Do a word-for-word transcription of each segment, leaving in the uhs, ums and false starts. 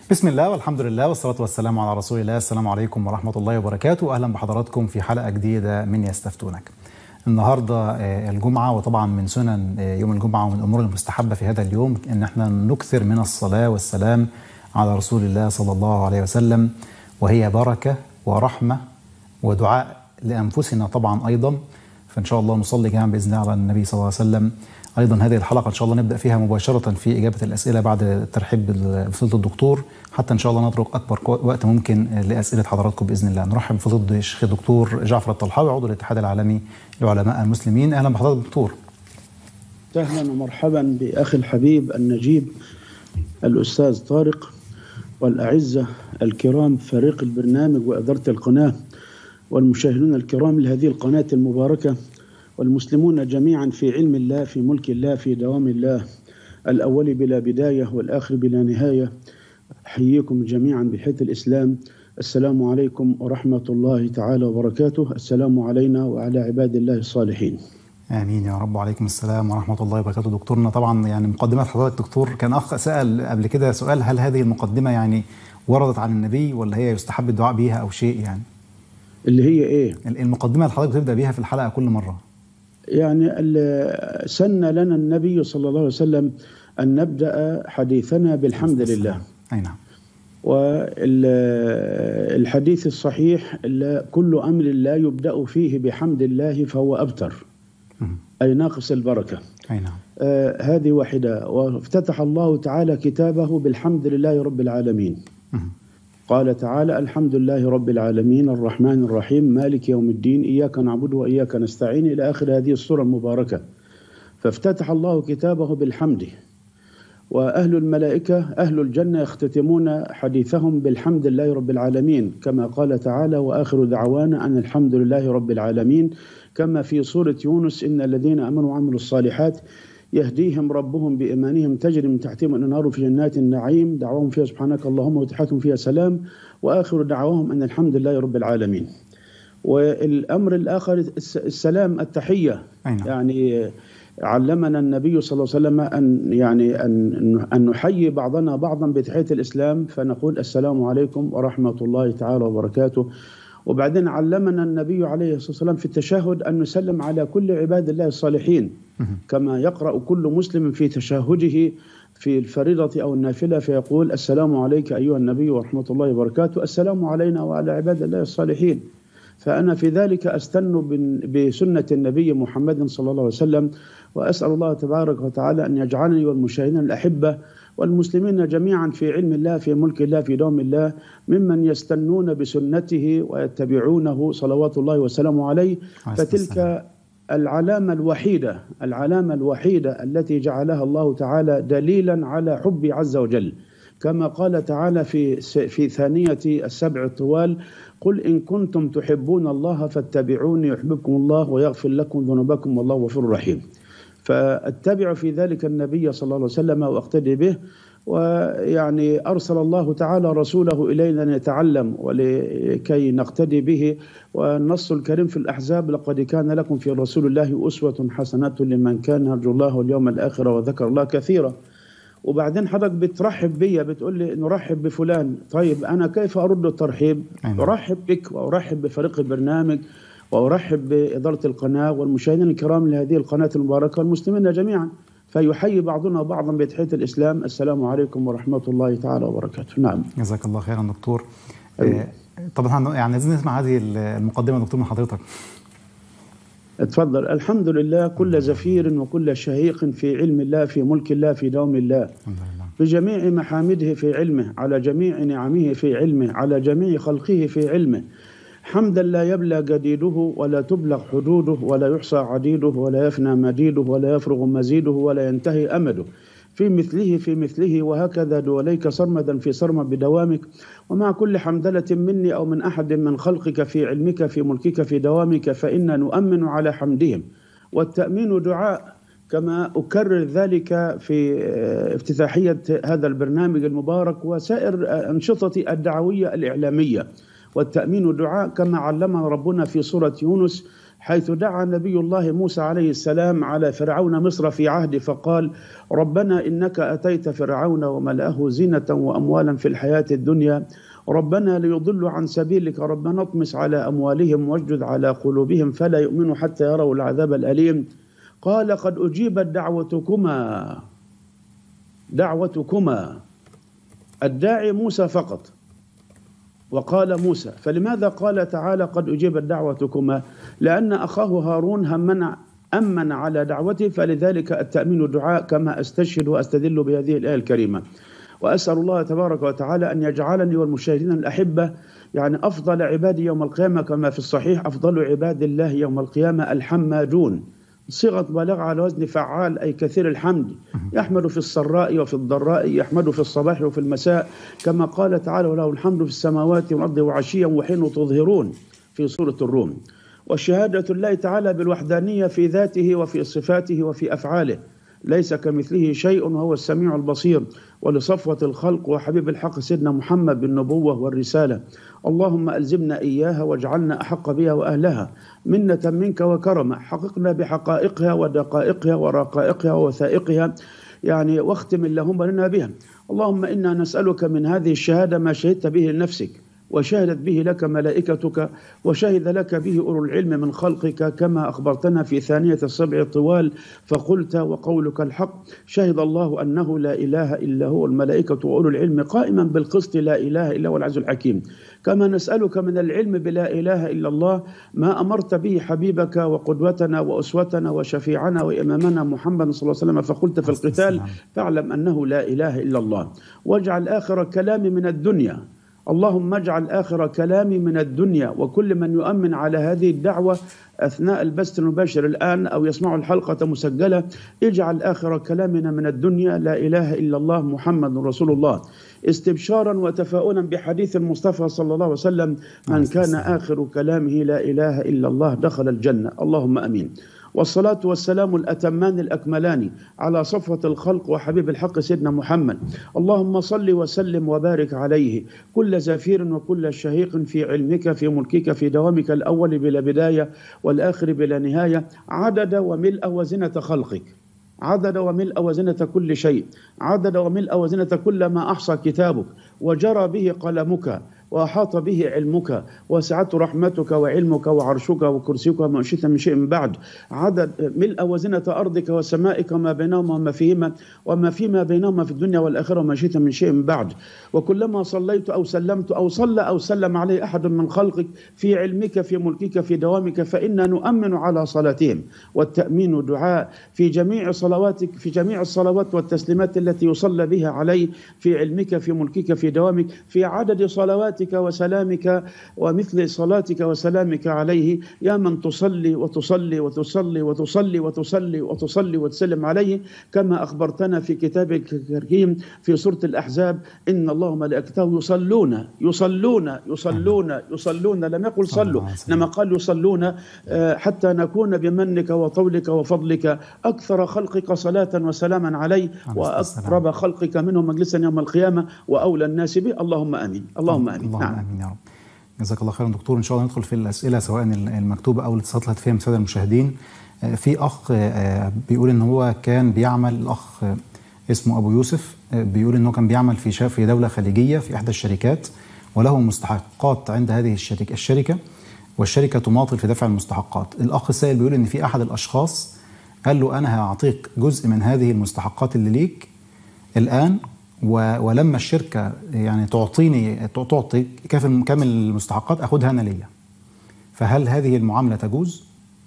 بسم الله والحمد لله والصلاة والسلام على رسول الله. السلام عليكم ورحمة الله وبركاته. أهلا بحضراتكم في حلقة جديدة من يستفتونك. النهاردة الجمعة، وطبعا من سنن يوم الجمعة ومن الأمور المستحبة في هذا اليوم أن احنا نكثر من الصلاة والسلام على رسول الله صلى الله عليه وسلم، وهي بركة ورحمة ودعاء لأنفسنا طبعا أيضا. فإن شاء الله نصلي جميعا بإذن الله على النبي صلى الله عليه وسلم. أيضا هذه الحلقة إن شاء الله نبدأ فيها مباشرة في إجابة الأسئلة بعد الترحيب بفضيلة الدكتور، حتى إن شاء الله نترك أكبر وقت ممكن لأسئلة حضراتكم بإذن الله. نرحب بفضيلة الشيخ الدكتور جعفر الطلحاوي، عضو الاتحاد العالمي لعلماء المسلمين. أهلا بحضرتك دكتور. أهلا ومرحبا بأخي الحبيب النجيب الأستاذ طارق، والأعزة الكرام فريق البرنامج وإدارة القناة، والمشاهدون الكرام لهذه القناة المباركة، والمسلمون جميعا في علم الله، في ملك الله، في دوام الله، الأول بلا بداية والآخر بلا نهاية. أحييكم جميعا بحياة الإسلام. السلام عليكم ورحمة الله تعالى وبركاته. السلام علينا وعلى عباد الله الصالحين. آمين يا رب. وعليكم السلام ورحمة الله وبركاته. دكتورنا طبعا يعني مقدمة حضرتك دكتور، كان أخ سأل قبل كده سؤال: هل هذه المقدمة يعني وردت عن النبي ولا هي يستحب الدعاء بها أو شيء؟ يعني اللي هي إيه؟ المقدمة اللي حضرتك بتبدأ بها في الحلقة كل مرة. يعني سن لنا النبي صلى الله عليه وسلم أن نبدأ حديثنا بالحمد لله. أي نعم. والحديث الصحيح: كل أمر لا يبدأ فيه بحمد الله فهو أبتر، أي ناقص البركة. أي نعم. آه هذه واحدة. وافتتح الله تعالى كتابه بالحمد لله رب العالمين. م. قال تعالى: الحمد لله رب العالمين الرحمن الرحيم مالك يوم الدين إياك نعبد وإياك نستعين، إلى آخر هذه السورة المباركة. فافتتح الله كتابه بالحمد، وأهل الملائكة أهل الجنة يختتمون حديثهم بالحمد لله رب العالمين، كما قال تعالى: وآخر دعوانا أن الحمد لله رب العالمين. كما في سورة يونس: إن الذين آمنوا وعملوا الصالحات يهديهم ربهم بإيمانهم تجري من تحتهم الأنهار في جنات النعيم دعواهم فيها سبحانك اللهم وتحيتهم فيها سلام، وآخر دعواهم أن الحمد لله رب العالمين. والأمر الآخر السلام، التحية. يعني علمنا النبي صلى الله عليه وسلم أن يعني أن أن نحيي بعضنا بعضا بتحية الإسلام، فنقول: السلام عليكم ورحمة الله تعالى وبركاته. وبعدين علمنا النبي عليه الصلاة والسلام في التشهد أن نسلم على كل عباد الله الصالحين، كما يقرأ كل مسلم في تشهده في الفريضة أو النافلة فيقول: السلام عليك أيها النبي ورحمة الله وبركاته، السلام علينا وعلى عباد الله الصالحين. فأنا في ذلك أستن بسنة النبي محمد صلى الله عليه وسلم، وأسأل الله تبارك وتعالى أن يجعلني والمشاهدين الأحبة والمسلمين جميعا في علم الله، في ملك الله، في دوم الله، ممن يستنون بسنته ويتبعونه صلوات الله وسلامه عليه. فتلك العلامة الوحيدة العلامة الوحيدة التي جعلها الله تعالى دليلا على حب عز وجل، كما قال تعالى في في ثانية السبع الطوال: قل إن كنتم تحبون الله فاتبعوني يحببكم الله ويغفر لكم ذنوبكم والله غفور رحيم. فاتبع في ذلك النبي صلى الله عليه وسلم واقتدي به. ويعني أرسل الله تعالى رسوله إلينا لنتعلم ولكي نقتدي به. والنص الكريم في الأحزاب: لقد كان لكم في رسول الله أسوة حسنة لمن كان يرجو الله واليوم الآخر وذكر الله كثيرا. وبعدين حضرتك بترحب بيا، بتقول لي نرحب بفلان. طيب أنا كيف أرد الترحيب؟ أرحب بك وأرحب بفريق البرنامج وأرحب بإدارة القناة والمشاهدين الكرام لهذه القناة المباركة والمسلمين جميعا. فيحيي بعضنا بعضا بتحية الإسلام: السلام عليكم ورحمة الله تعالى وبركاته. نعم. جزاك الله خيرا دكتور. أيوة. طبعا يعني عايزين نسمع هذه المقدمة دكتور من حضرتك. اتفضل. الحمد لله، كل زفير وكل شهيق في علم الله، في ملك الله، في دوم الله، بجميع محامده في علمه، على جميع نعمه في علمه، على جميع خلقه في علمه، حمدا لا يبلى جديده ولا تبلغ حدوده ولا يحصى عديده ولا يفنى مديده ولا يفرغ مزيده ولا ينتهي أمده، في مثله في مثله، وهكذا دوليك صرمدا في صرم بدوامك. ومع كل حمدلة مني أو من أحد من خلقك في علمك في ملكك في دوامك، فإنا نؤمن على حمدهم. والتأمين دعاء، كما أكرر ذلك في افتتاحية هذا البرنامج المبارك وسائر أنشطتي الدعوية الإعلامية. والتأمين دعاء، كما علمنا ربنا في سورة يونس: حيث دعا نبي الله موسى عليه السلام على فرعون مصر في عهده فقال: ربنا إنك أتيت فرعون وملأه زينة وأموالا في الحياة الدنيا ربنا ليضلوا عن سبيلك ربنا اطمس على أموالهم واشدد على قلوبهم فلا يؤمنوا حتى يروا العذاب الأليم. قال: قد أجيبت دعوتكما دعوتكما الداعي موسى فقط، وقال موسى. فلماذا قال تعالى قد أجيبت دعوتكما؟ لأن أخاه هارون همن أمن على دعوته، فلذلك التأمين دعاء، كما أستشهد وأستدل بهذه الآية الكريمة. وأسأل الله تبارك وتعالى أن يجعلني والمشاهدين الأحبة يعني أفضل عبادي يوم القيامة، كما في الصحيح: أفضل عباد الله يوم القيامة الحمادون، صيغة مبالغة على وزن فعال، أي كثير الحمد، يحمد في السراء وفي الضراء، يحمد في الصباح وفي المساء، كما قال تعالى: وله الحمد في السماوات والأرض وعشيا وحين تظهرون في سورة الروم. والشهادة الله تعالى بالوحدانية في ذاته وفي صفاته وفي أفعاله، ليس كمثله شيء وهو السميع البصير. ولصفوة الخلق وحبيب الحق سيدنا محمد بالنبوة والرسالة، اللهم ألزمنا إياها واجعلنا أحق بها وأهلها منة منك وكرمة، حققنا بحقائقها ودقائقها ورقائقها ووثائقها، يعني واختم اللهم لنا بها. اللهم إنا نسألك من هذه الشهادة ما شهدت به لنفسك وشهدت به لك ملائكتك وشهد لك به أولو العلم من خلقك، كما أخبرتنا في ثانية السبع طوال فقلت: وقولك الحق، شهد الله أنه لا إله إلا هو الملائكة وأولو العلم قائما بالقسط لا إله إلا هو العزيز الحكيم. كما نسألك من العلم بلا إله إلا الله ما أمرت به حبيبك وقدوتنا وأسوتنا وشفيعنا وإمامنا محمد صلى الله عليه وسلم، فقلت في القتال: فاعلم أنه لا إله إلا الله. واجعل آخر كلامي من الدنيا، اللهم اجعل آخر كلامي من الدنيا، وكل من يؤمن على هذه الدعوة أثناء البث المباشر الآن أو يسمع الحلقة مسجلة، اجعل آخر كلامنا من الدنيا لا إله إلا الله محمد رسول الله، استبشارا وتفاؤلا بحديث المصطفى صلى الله عليه وسلم: من كان آخر كلامه لا إله إلا الله دخل الجنة. اللهم أمين. والصلاة والسلام الأتمان الأكملان على صفوة الخلق وحبيب الحق سيدنا محمد، اللهم صل وسلم وبارك عليه كل زفير وكل شهيق في علمك في ملكك في دوامك الأول بلا بداية والآخر بلا نهاية، عدد وملء وزنة خلقك، عدد وملء وزنة كل شيء، عدد وملء وزنة كل ما أحصى كتابك وجرى به قلمك وأحاط به علمك وسعت رحمتك وعلمك وعرشك وكرسيك وما شئت من شيء بعد، عدد ملء وزنة أرضك وسمائك وما بينهما وما فيهما وما فيما بينهما في الدنيا والآخرة وما شئت من شيء بعد. وكلما صليت أو سلمت أو صلى أو سلم عليه أحد من خلقك في علمك في ملكك في دوامك فإنا نؤمن على صلاتهم، والتأمين دعاء في جميع صلواتك في جميع الصلوات والتسليمات التي يصلى بها عليه في علمك في ملكك في دوامك، في عدد صلوات وسلامك ومثل صلاتك وسلامك عليه، يا من تصلي وتصلي وتصلي وتصلي وتصلي وتصلي وتسلم عليه، كما أخبرتنا في كتابك الكريم في سورة الأحزاب: إن الله وملائكته يصلون يصلون يصلون يصلون، لم يقل صلوا إنما قال يصلون، حتى نكون بمنك وطولك وفضلك أكثر خلقك صلاة وسلاما عليه وأقرب خلقك منه مجلسا يوم القيامة وأولى الناس به. اللهم آمين. اللهم آمين. اللهم نعم. امين يا رب. جزاك الله خيرا دكتور. ان شاء الله ندخل في الاسئله سواء المكتوبه او الاتصالات اللي هتفهم الساده المشاهدين. في اخ بيقول ان هو كان بيعمل، الاخ اسمه ابو يوسف، بيقول ان هو كان بيعمل في شاف في دوله خليجيه في احدى الشركات، وله مستحقات عند هذه الشركه الشركه والشركه تماطل في دفع المستحقات. الاخ السائل بيقول ان في احد الاشخاص قال له: انا هعطيك جزء من هذه المستحقات اللي ليك الان، ولما الشركة يعني تعطيني تعطي كامل المستحقات أخذها أنا ليا. فهل هذه المعاملة تجوز؟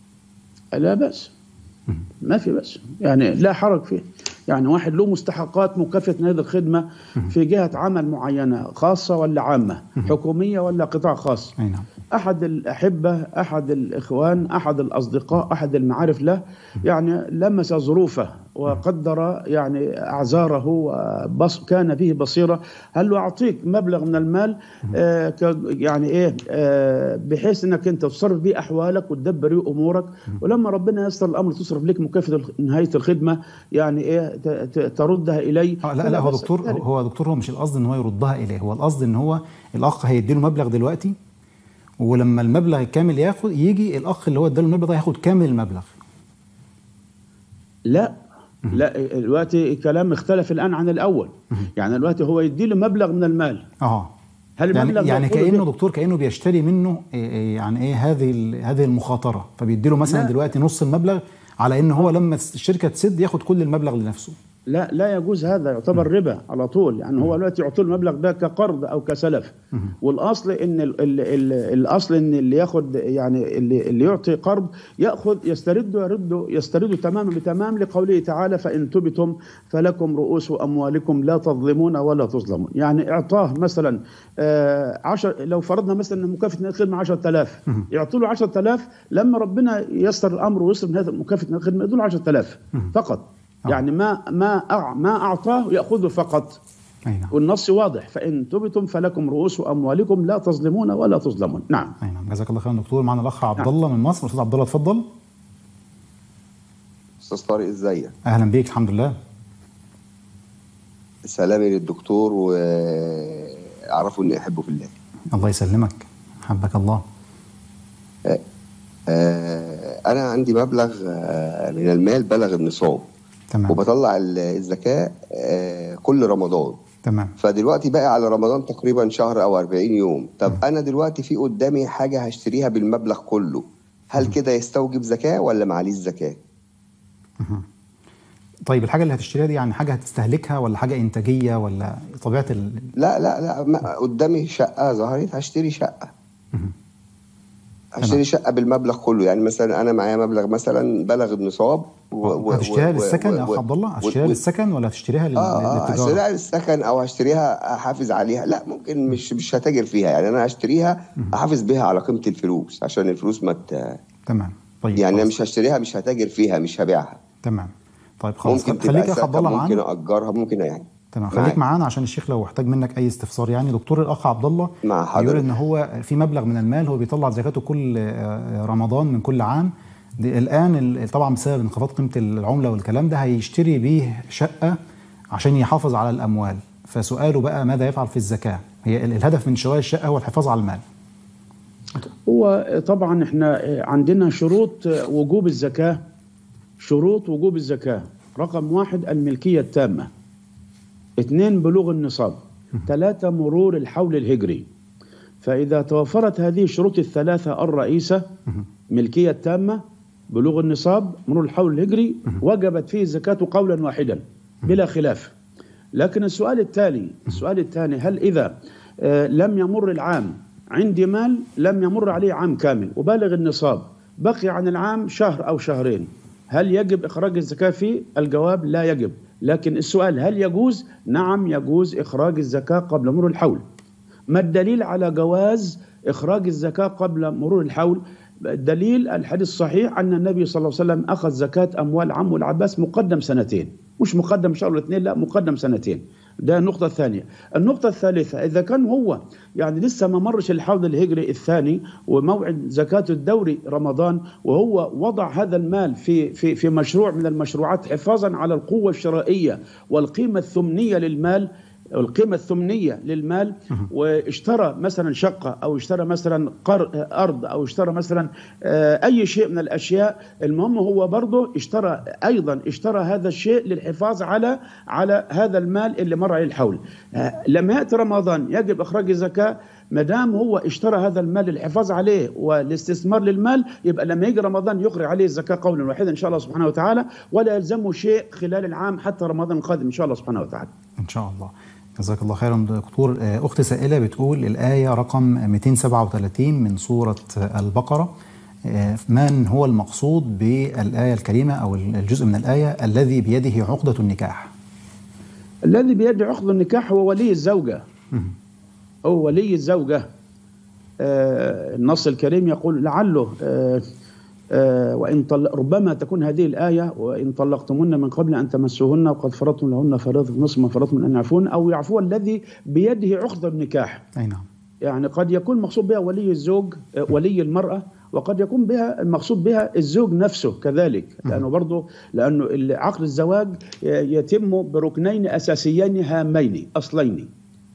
لا بأس، ما في بأس، يعني لا حرج فيه. يعني واحد له مستحقات مكافأة هذه الخدمة في جهة عمل معينة، خاصة ولا عامة، حكومية ولا قطاع خاص، أحد الأحبة، أحد الإخوان، أحد الأصدقاء، أحد المعارف له يعني لمس ظروفه وقدر يعني أعذاره وكان فيه بصيرة، هل له أعطيك مبلغ من المال آه يعني إيه آه بحيث أنك أنت تصرف به أحوالك وتدبر أمورك، ولما ربنا يسر الأمر تصرف لك مكافأة نهاية الخدمة يعني إيه تردها إليه. آه لا لا هو دكتور هو دكتور هو مش القصد إن هو يردها إليه، هو القصد إن هو الأخ هيديله مبلغ دلوقتي ولما المبلغ الكامل ياخد يجي الاخ اللي هو اداله المبلغ ده ياخد كامل المبلغ. لا لا دلوقتي الكلام اختلف الان عن الاول. يعني دلوقتي هو يدي له مبلغ من المال. اه هل يعني المبلغ يعني يأخذه كانه ده؟ دكتور كانه بيشتري منه إيه إيه يعني ايه هذه هذه المخاطره، فبيدي له مثلا لا. دلوقتي نص المبلغ على ان هو لما الشركه تسد ياخد كل المبلغ لنفسه. لا لا يجوز، هذا يعتبر ربا على طول. يعني هو دلوقتي يعطوه المبلغ ده كقرض او كسلف. والاصل ان ال ال ال الاصل ان اللي ياخد يعني اللي, اللي يعطي قرض ياخذ يسترد يرد يسترد تماما بتمام، لقوله تعالى فان تبتم فلكم رؤوس اموالكم لا تظلمون ولا تظلمون. يعني اعطاه مثلا آه عشر، لو فرضنا مثلا مكافاه الخدمه عشرة آلاف، يعطوا له عشرة آلاف، لما ربنا ييسر الامر ويصرف من هذا مكافاه الخدمه يدوا له عشرة آلاف فقط. يعني ما ما ما اعطاه ياخذه فقط. أي نعم. والنص واضح فان تبتم فلكم رؤوس اموالكم لا تظلمون ولا تظلمون. نعم. اي نعم، جزاك الله خيرا دكتور. معنا الاخ عبد الله من مصر. استاذ عبد الله اتفضل. استاذ طارق ازيك؟ اهلا بيك. الحمد لله. سلامي للدكتور واعرفوا اني احبه في الله. الله يسلمك، حبك الله. آه آه انا عندي مبلغ آه من المال بلغ النصاب. تمام. وبطلع الزكاه آه كل رمضان. تمام. فدلوقتي بقى على رمضان تقريبا شهر او أربعين يوم. طب م. انا دلوقتي في قدامي حاجه هشتريها بالمبلغ كله، هل كده يستوجب زكاه ولا معليش زكاه؟ مه. طيب الحاجه اللي هتشتريها دي يعني حاجه هتستهلكها ولا حاجه انتاجيه ولا طبيعه ال... لا لا لا قدامي شقه ظهرت هشتري شقه. مه. هشتري شقه بالمبلغ كله. يعني مثلا انا معايا مبلغ مثلا بلغ النصاب و... هتشتريها للسكن يا اخ عبد الله؟ هتشتريها للسكن ولا هتشتريها لل... آه للتجاره؟ هشتريها للسكن او هشتريها احافظ عليها. لا ممكن مش مش هتاجر فيها. يعني انا هشتريها احافظ بيها على قيمه الفلوس عشان الفلوس ما ت... تمام. طيب يعني انا مش هشتريها مش هتاجر فيها مش هبيعها. تمام. طيب خلاص ممكن خليك يا عبد الله معانا، ممكن اجرها ممكن يعني. تمام. خليك معانا عشان الشيخ لو احتاج منك اي استفسار. يعني دكتور الاخ عبد الله بيقول ان هو في مبلغ من المال هو بيطلع زكاته كل رمضان من كل عام. الان طبعا بسبب انخفاض قيمه العمله والكلام ده هيشتري بيه شقه عشان يحافظ على الاموال. فسؤاله بقى ماذا يفعل في الزكاه؟ هي الهدف من شراء الشقه هو الحفاظ على المال. هو طبعا احنا عندنا شروط وجوب الزكاه. شروط وجوب الزكاه: رقم واحد الملكيه التامه، اثنين بلوغ النصاب، ثلاثة مرور الحول الهجري. فإذا توفرت هذه الشروط الثلاثة الرئيسة، ملكية تامة، بلوغ النصاب، مرور الحول الهجري، وجبت فيه الزكاة قولا واحدا بلا خلاف. لكن السؤال التالي السؤال الثاني هل إذا آه لم يمر العام، عندي مال لم يمر عليه عام كامل وبالغ النصاب، بقي عن العام شهر أو شهرين، هل يجب إخراج الزكاة فيه؟ الجواب لا يجب. لكن السؤال هل يجوز؟ نعم يجوز إخراج الزكاة قبل مرور الحول. ما الدليل على جواز إخراج الزكاة قبل مرور الحول؟ الدليل الحديث الصحيح أن النبي صلى الله عليه وسلم أخذ زكاة أموال عمه العباس مقدم سنتين، مش مقدم شهر الاثنين، لا مقدم سنتين. ده النقطة الثانية. النقطة الثالثة إذا كان هو يعني لسه ما مرش الحول الهجري الثاني وموعد زكاة الدوري رمضان، وهو وضع هذا المال في في في مشروع من المشروعات حفاظا على القوة الشرائية والقيمة الثمنية للمال، القيمة الثمنية للمال، واشترى مثلا شقة أو اشترى مثلا أرض أو اشترى مثلا أي شيء من الأشياء، المهم هو برضه اشترى أيضا اشترى هذا الشيء للحفاظ على على هذا المال اللي مر عليه الحول. لما يأتي رمضان يجب إخراج الزكاة. ما دام هو اشترى هذا المال للحفاظ عليه والاستثمار للمال، يبقى لما يجي رمضان يخرج عليه الزكاة قولا واحدا إن شاء الله سبحانه وتعالى، ولا يلزمه شيء خلال العام حتى رمضان القادم إن شاء الله سبحانه وتعالى. إن شاء الله. جزاك الله خيرا دكتور. أخت سائلة بتقول الآية رقم مئتين وسبعة وثلاثين من سورة البقرة، من هو المقصود بالآية الكريمة أو الجزء من الآية الذي بيده عقدة النكاح؟ الذي بيده عقدة النكاح هو ولي الزوجة. هو ولي الزوجة. آه النص الكريم يقول لعله آه آه وإن طل... ربما تكون هذه الآية وإن طلقتمن من قبل أن تمسوهن وقد فرضتم لهن فريضة نصف ما فرضتم من أن يعفون أو يعفو الذي بيده عقدة النكاح. أي نعم. يعني قد يكون مقصود بها ولي الزوج آه ولي المرأة، وقد يكون بها المقصود بها الزوج نفسه كذلك، لأنه برضه لأنه عقد الزواج يتم بركنين أساسيين هامين أصلين.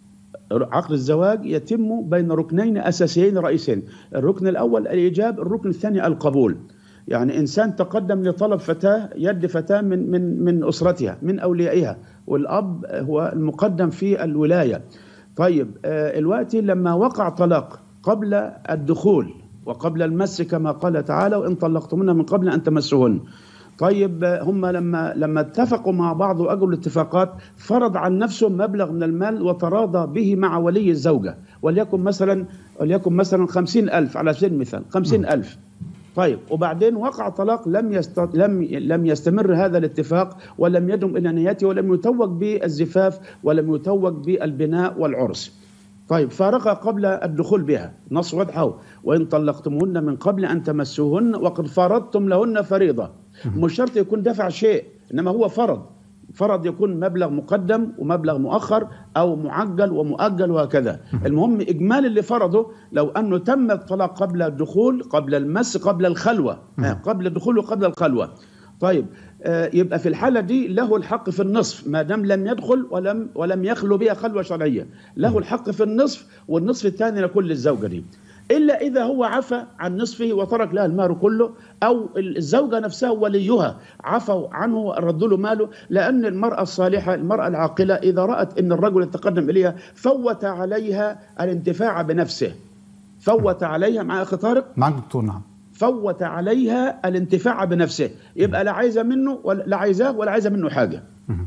عقد الزواج يتم بين ركنين أساسيين رئيسين، الركن الأول الإيجاب، الركن الثاني القبول. يعني إنسان تقدم لطلب فتاة، يد فتاة من من من أسرتها من أوليائها، والأب هو المقدم في الولاية. طيب الوقت لما وقع طلاق قبل الدخول وقبل المس كما قال تعالى وإن طلقتموهن من قبل أن تمسوهن. طيب هم لما لما اتفقوا مع بعض وأجروا الاتفاقات، فرض عن نفسه مبلغ من المال وتراضى به مع ولي الزوجة، وليكن مثلا وليكن مثلا خمسين ألف على سبيل المثال، خمسين ألف. طيب وبعدين وقع طلاق، لم يست... لم لم يستمر هذا الاتفاق ولم يدم إلى نيته ولم يتوج بالزفاف ولم يتوج بالبناء والعرس. طيب فارق قبل الدخول بها، نص واضحة، وإن طلقتموهن من قبل أن تمسوهن وقد فرضتم لهن فريضة. مش شرط يكون دفع شيء، إنما هو فرض، فرض يكون مبلغ مقدم ومبلغ مؤخر أو معجل ومؤجل وهكذا. المهم إجمال اللي فرضه، لو أنه تم الطلاق قبل الدخول، قبل المس، قبل الخلوة، قبل الدخول وقبل الخلوة. طيب يبقى في الحالة دي له الحق في النصف، ما دام لم يدخل ولم ولم يخلو بها خلوة شرعية، له الحق في النصف، والنصف الثاني لكل للزوجة دي، إلا إذا هو عفى عن نصفه وترك لها المال كله، أو الزوجة نفسها وليها عفوا عنه وردوا له ماله. لأن المرأة الصالحة، المرأة العاقلة، إذا رأت أن الرجل يتقدم إليها فوت عليها الانتفاع بنفسه، فوت عليها مع أخي طارق، معك دكتور، نعم، فوت عليها الانتفاع بنفسه، يبقى لا عايزة منه ولا لا عايزاه ولا عايزة منه حاجة.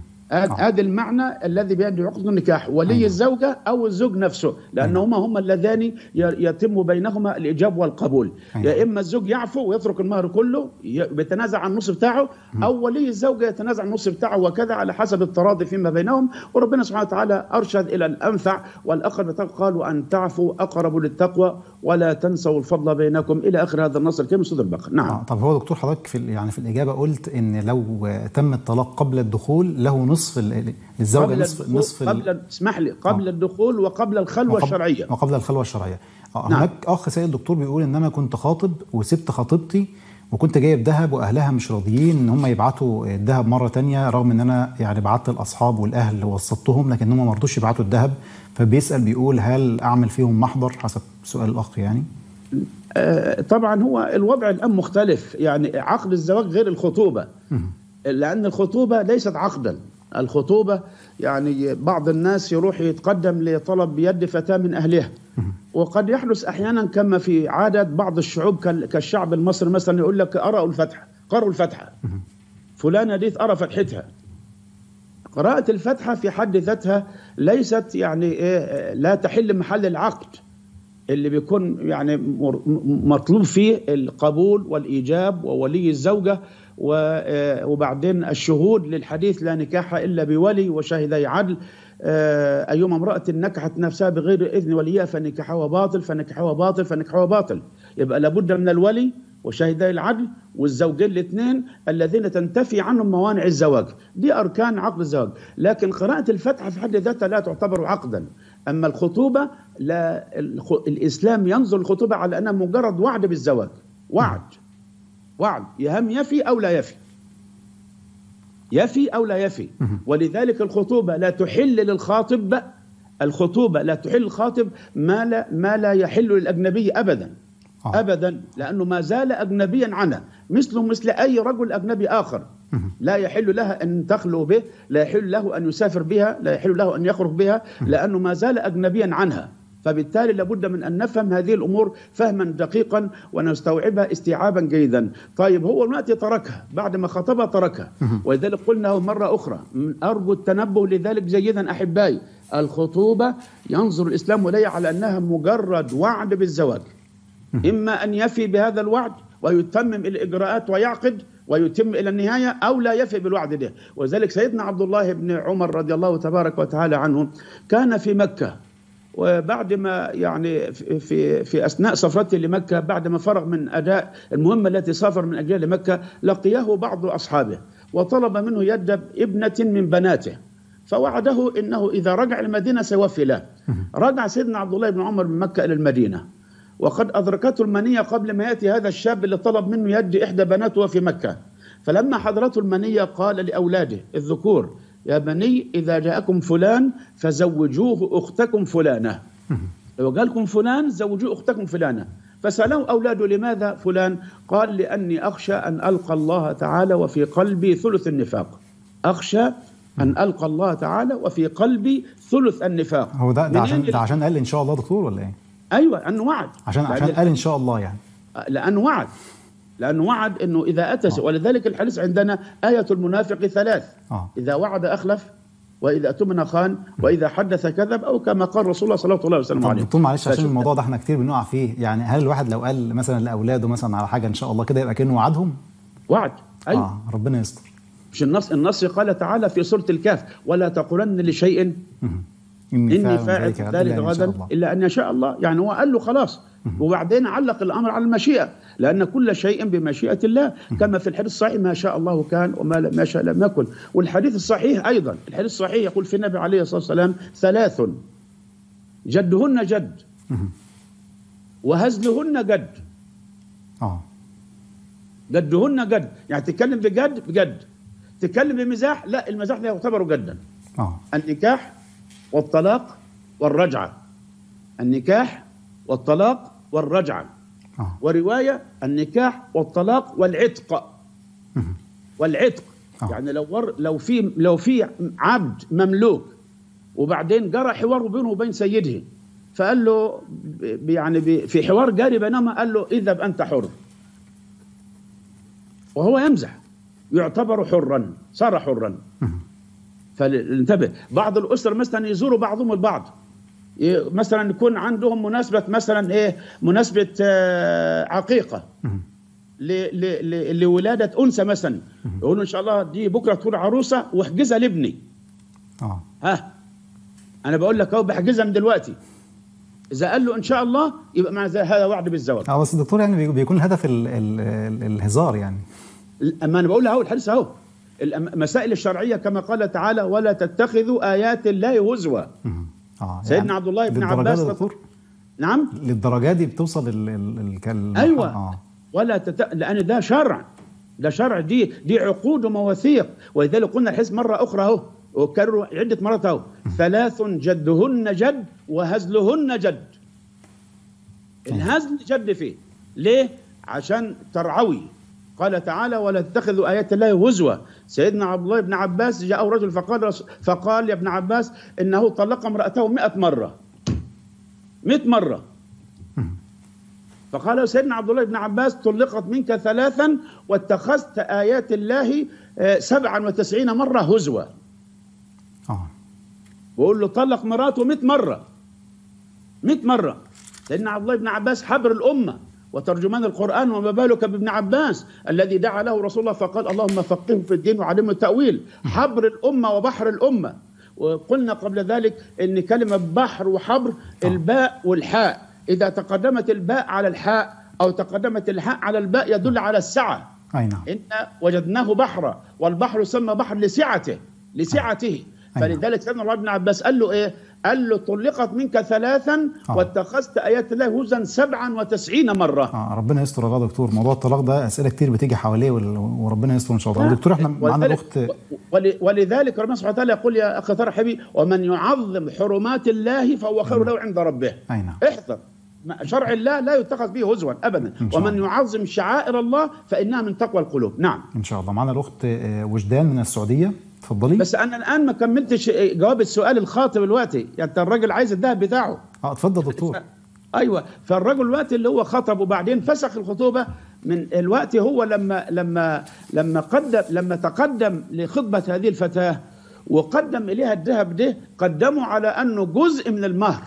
هذا المعنى الذي بيدعي عقد النكاح، ولي الزوجة أو الزوج نفسه، لأنهما هما اللذان يتم بينهما الإيجاب والقبول. يا إما الزوج يعفو ويترك المهر كله بيتنازع عن النص بتاعه، أو ولي الزوجة يتنازع عن النص بتاعه، وكذا على حسب التراضي فيما بينهم. وربنا سبحانه وتعالى أرشد إلى الأنفع والأقرب، قال وأن تعفوا أقرب للتقوى ولا تنسوا الفضل بينكم، إلى آخر هذا النص الكريم سورة البقرة. نعم. آه طب هو دكتور حضرتك في يعني في الإجابة قلت إن لو تم الطلاق قبل الدخول له نصف الزوجة، نصف نصف قبل اسمح لي قبل آه. الدخول وقبل الخلوة وقبل الشرعية وقبل الخلوة الشرعية. آه نعم. هناك أخ سيد الدكتور بيقول إن أنا كنت خاطب وسبت خطيبتي وكنت جايب ذهب، وأهلها مش راضيين إن هم يبعتوا الذهب مرة تانية، رغم إن أنا يعني بعت الأصحاب والأهل ووسطتهم، لكن هم ما رضوش يبعتوا الذهب. فبيسأل بيقول هل أعمل فيهم محضر حسب سؤال الأخ يعني؟ آه طبعا هو الوضع الآن مختلف، يعني عقد الزواج غير الخطوبة، لأن الخطوبة ليست عقدا. الخطوبة يعني بعض الناس يروح يتقدم لطلب بيد فتاة من أهلها، وقد يحدث أحيانا كما في عادة بعض الشعوب كالشعب المصري مثلا، يقول لك أرأوا الفتحة، قرأوا الفتحة، فلانة دي أرى فتحتها. قراءة الفتحة في حد ذاتها ليست يعني إيه، لا تحل محل العقد اللي بيكون يعني مطلوب فيه القبول والإيجاب وولي الزوجة، وبعدين الشهود للحديث لا نكاح إلا بولي وشاهدي عدل. أيما امرأة نكحت نفسها بغير إذن وليها فنكاحها باطل فنكاحها باطل فنكاحها باطل. يبقى لابد من الولي وشاهدي العدل والزوجين الاثنين الذين تنتفي عنهم موانع الزواج، دي أركان عقد الزواج. لكن قراءة الفتحة في حد ذاتها لا تعتبر عقدا. أما الخطوبة لا، الإسلام ينظر الخطوبة على أنها مجرد وعد بالزواج، وعد وعد يهم يفي أو لا يفي، يفي أو لا يفي. ولذلك الخطوبة لا تحل للخاطب، الخطوبة لا تحل الخاطب ما لا, ما لا يحل للأجنبي أبدا أبدا، لأنه ما زال أجنبيا عنها، مثله مثل أي رجل أجنبي آخر. لا يحل لها أن تخلو به، لا يحل له أن يسافر بها، لا يحل له أن يخرج بها، لأنه ما زال أجنبيا عنها. فبالتالي لابد من أن نفهم هذه الأمور فهما دقيقا ونستوعبها استيعابا جيدا. طيب هو الوقت تركها بعد ما خطبها، تركها، ولذلك قلنا مرة أخرى أرجو التنبه لذلك جيدا أحبائي، الخطوبة ينظر الإسلام إليها على أنها مجرد وعد بالزواج، إما أن يفي بهذا الوعد ويتمم الإجراءات ويعقد ويتم إلى النهاية، أو لا يفي بالوعد ده. وذلك سيدنا عبد الله بن عمر رضي الله تبارك وتعالى عنه كان في مكة، وبعد ما يعني في في أثناء سفرته لمكة، بعد ما فرغ من أداء المهمة التي سافر من أجلها لمكة، لقيه بعض أصحابه وطلب منه يد ابنة من بناته، فوعده إنه إذا رجع المدينة سيوفي له. رجع سيدنا عبد الله بن عمر من مكة إلى المدينة، وقد أدركته المنية قبل ما يأتي هذا الشاب اللي طلب منه يد إحدى بناته في مكة. فلما حضرته المنية قال لأولاده الذكور يا بني إذا جاءكم فلان فزوجوه أختكم فلانة. لو قالكم فلان زوجوه أختكم فلانة. فسألوا أولاده لماذا فلان؟ قال لأني أخشى أن ألقى الله تعالى وفي قلبي ثلث النفاق. أخشى أن ألقى الله تعالى وفي قلبي ثلث النفاق. هو ده, ده عشان ده عشان قال إن شاء الله دكتور ولا إيه؟ أيوة أنه وعد. عشان عشان قال إن شاء الله يعني. لأنه وعد. لأنه وعد إنه إذا أتى آه. ولذلك الحديث عندنا آية المنافق ثلاث. آه. إذا وعد أخلف، وإذا أتمنى خان، وإذا حدث كذب، أو كما قال رسول الله صلى الله عليه وسلم عليه. دكتور معلش عشان الموضوع ده احنا كتير بنقع فيه، يعني هل الواحد لو قال مثلا لأولاده مثلا على حاجة إن شاء الله كده يبقى كأنه وعدهم؟ وعد. أيوة. آه ربنا يستر. مش النص النص قال تعالى في سورة الكهف: ولا تقولن لشيء إني, إني فاعل ذلك غدا إلا أن يشاء الله. يعني هو قال له خلاص. وبعدين علق الأمر على المشيئة، لأن كل شيء بمشيئة الله، كما في الحديث الصحيح: ما شاء الله كان وما لم يشاء لم يكن. والحديث الصحيح أيضا، الحديث الصحيح يقول في النبي عليه الصلاة والسلام: ثلاث جدهن جد وهزلهن جد. آه جدهن جد، يعني تتكلم بجد بجد، تتكلم بمزاح لا، المزاح لا يعتبر جدا. آه النكاح والطلاق والرجعة. النكاح والطلاق والرجعة. آه. ورواية: النكاح والطلاق والعتق. والعتق آه. يعني لو ور لو في لو في عبد مملوك وبعدين جرى حوار بينه وبين سيده، فقال له يعني في حوار جاري بينهما، قال له: اذهب أنت حر، وهو يمزح، يعتبر حرا، صار حرا. فانتبه، بعض الأسر مثلا يزوروا بعضهم البعض، مثلا يكون عندهم مناسبة مثلا ايه مناسبة آه عقيقة لولادة أنثى مثلا، يقولوا إن شاء الله دي بكرة تكون عروسة واحجزها لابني. اه ها أنا بقول لك أهو بحجزها من دلوقتي. إذا قال له إن شاء الله يبقى مع هذا وعد بالزواج. اه بس الدكتور يعني بيكون الهدف ال ال ال الهزار يعني. أما أنا بقول له أهو الحديث أهو، المسائل الشرعية كما قال تعالى: ولا تتخذوا آيات الله هزوا. آه سيدنا يعني عبد الله بن عباس دكتور؟ نعم للدرجة دي بتوصل ال ال ال أيوة آه. ولا تت... لأن ده شرع، ده شرع، دي دي عقود ومواثيق. ولذلك قلنا الحديث مرة أخرى أهو، وكرروا عدة مرات أهو: ثلاث جدهن جد وهزلهن جد. الهزل جد فيه ليه؟ عشان ترعوي. قال تعالى: ولا تتخذوا آيات الله هزوا. سيدنا عبد الله بن عباس جاء رجل فقال فقال يا ابن عباس إنه طلق امرأته مئة مرة. مئة مرة. فقال سيدنا عبد الله بن عباس: طلقت منك ثلاثا واتخذت آيات الله سبعا وتسعين مرة هزوا. آه. بقول له طلق مراته مئة مرة. مئة مرة. سيدنا عبد الله بن عباس حبر الأمة وترجمان القرآن، وما بالك بابن عباس الذي دعا له رسول الله فقال: اللهم فقهه في الدين وعلمه التأويل. حبر الأمة وبحر الأمة. وقلنا قبل ذلك إن كلمة بحر وحبر الباء والحاء، إذا تقدمت الباء على الحاء أو تقدمت الحاء على الباء يدل على السعة. أي نعم. إن وجدناه بحرا، والبحر يسمى بحر لسعته لسعته. فلذلك سيدنا الله بن عباس قال له إيه؟ قال له: طلقت منك ثلاثا آه. واتخذت آيات الله هزوا سبعا وتسعين مرة. آه ربنا يستر يا دكتور. موضوع الطلاق ده أسئلة كتير بتيجي حواليه، وربنا يستر إن شاء الله. دكتور احنا معانا الأخت، ولذلك ربنا سبحانه وتعالى يقول: يا أخي ترحبي: ومن يعظم حرمات الله فهو خير له عند ربه. أي نعم. احذر شرع الله لا يتخذ به هزوا أبدا، ومن يعظم شعائر الله فإنها من تقوى القلوب. نعم إن شاء الله. معانا الأخت وجدان من السعودية، اتفضلي. بس انا الان ما كملتش جواب السؤال الخاطب دلوقتي، يعني الراجل عايز الذهب بتاعه. اه اتفضل دكتور. ايوه، فالرجل الوقت اللي هو خطب وبعدين فسخ الخطوبه، من الوقت هو لما لما لما قدم لما تقدم لخطبه هذه الفتاه وقدم اليها الذهب ده، قدمه على انه جزء من المهر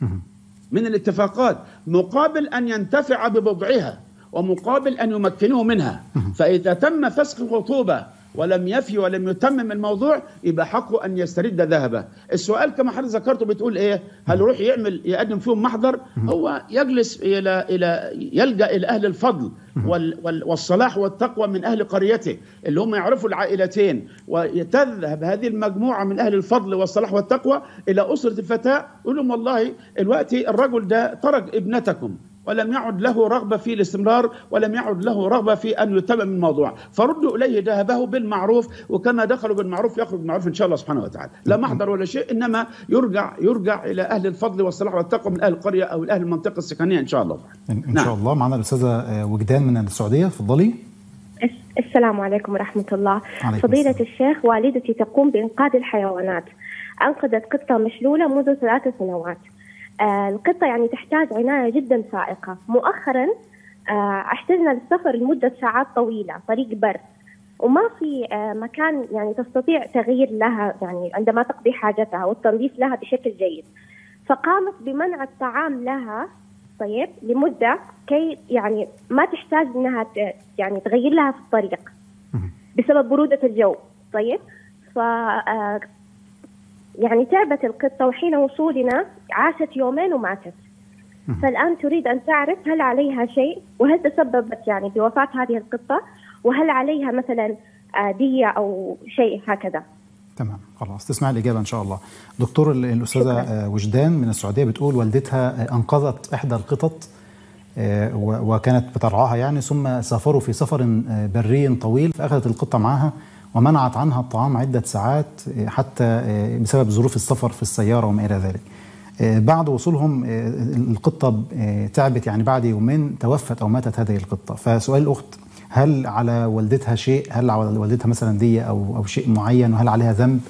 من الاتفاقات، مقابل ان ينتفع ببضعها ومقابل ان يمكنه منها. فاذا تم فسخ الخطوبه ولم يفي ولم يتمم الموضوع، يبقى حقه ان يسترد ذهبه. السؤال كما حضرتك ذكرته بتقول ايه؟ هل يروح يعمل يقدم فيهم محضر؟ هو يجلس الى الى يلجا الى اهل الفضل وال وال والصلاح والتقوى من اهل قريته اللي هم يعرفوا العائلتين، وتذهب هذه المجموعه من اهل الفضل والصلاح والتقوى الى اسره الفتاه، يقول لهم: والله الوقت الرجل ده ترك ابنتكم ولم يعد له رغبة في الاستمرار، ولم يعد له رغبة في أن يتمم الموضوع، فردوا إليه ذهبه بالمعروف، وكما دخلوا بالمعروف يخرج بالمعروف إن شاء الله سبحانه وتعالى. لا محضر ولا شيء، إنما يرجع يرجع إلى أهل الفضل والصلاح والتقوى من أهل القرية أو أهل المنطقة السكنية إن شاء الله. إن نعم. شاء الله. معنا الأستاذة وجدان من السعودية، تفضلي. السلام عليكم ورحمة الله. فضيلة السلام. الشيخ، والدتي تقوم بإنقاذ الحيوانات، أنقذت قطة مشلولة منذ ثلاث سنوات. آه القطة يعني تحتاج عناية جدا فائقة. مؤخرا آه احتجنا للسفر لمدة ساعات طويلة طريق بر، وما في آه مكان يعني تستطيع تغيير لها يعني عندما تقضي حاجتها والتنظيف لها بشكل جيد، فقامت بمنع الطعام لها طيب لمدة كي يعني ما تحتاج انها يعني تغير لها في الطريق بسبب برودة الجو. طيب ف يعني تعبت القطة، وحين وصولنا عاشت يومين وماتت. فالآن تريد أن تعرف هل عليها شيء، وهل تسببت يعني بوفاة هذه القطة، وهل عليها مثلا دية أو شيء هكذا. تمام، خلاص تسمع الإجابة إن شاء الله. دكتور، الأستاذة وجدان من السعودية بتقول والدتها أنقذت إحدى القطط وكانت بترعاها يعني، ثم سافروا في سفر بري طويل، فأخذت القطة معها ومنعت عنها الطعام عدة ساعات حتى بسبب ظروف السفر في السيارة وما إلى ذلك. بعد وصولهم القطة تعبت يعني، بعد يومين توفت أو ماتت هذه القطة. فسؤال الأخت، هل على والدتها شيء؟ هل على والدتها مثلا دية أو أو شيء معين؟ وهل عليها ذنب؟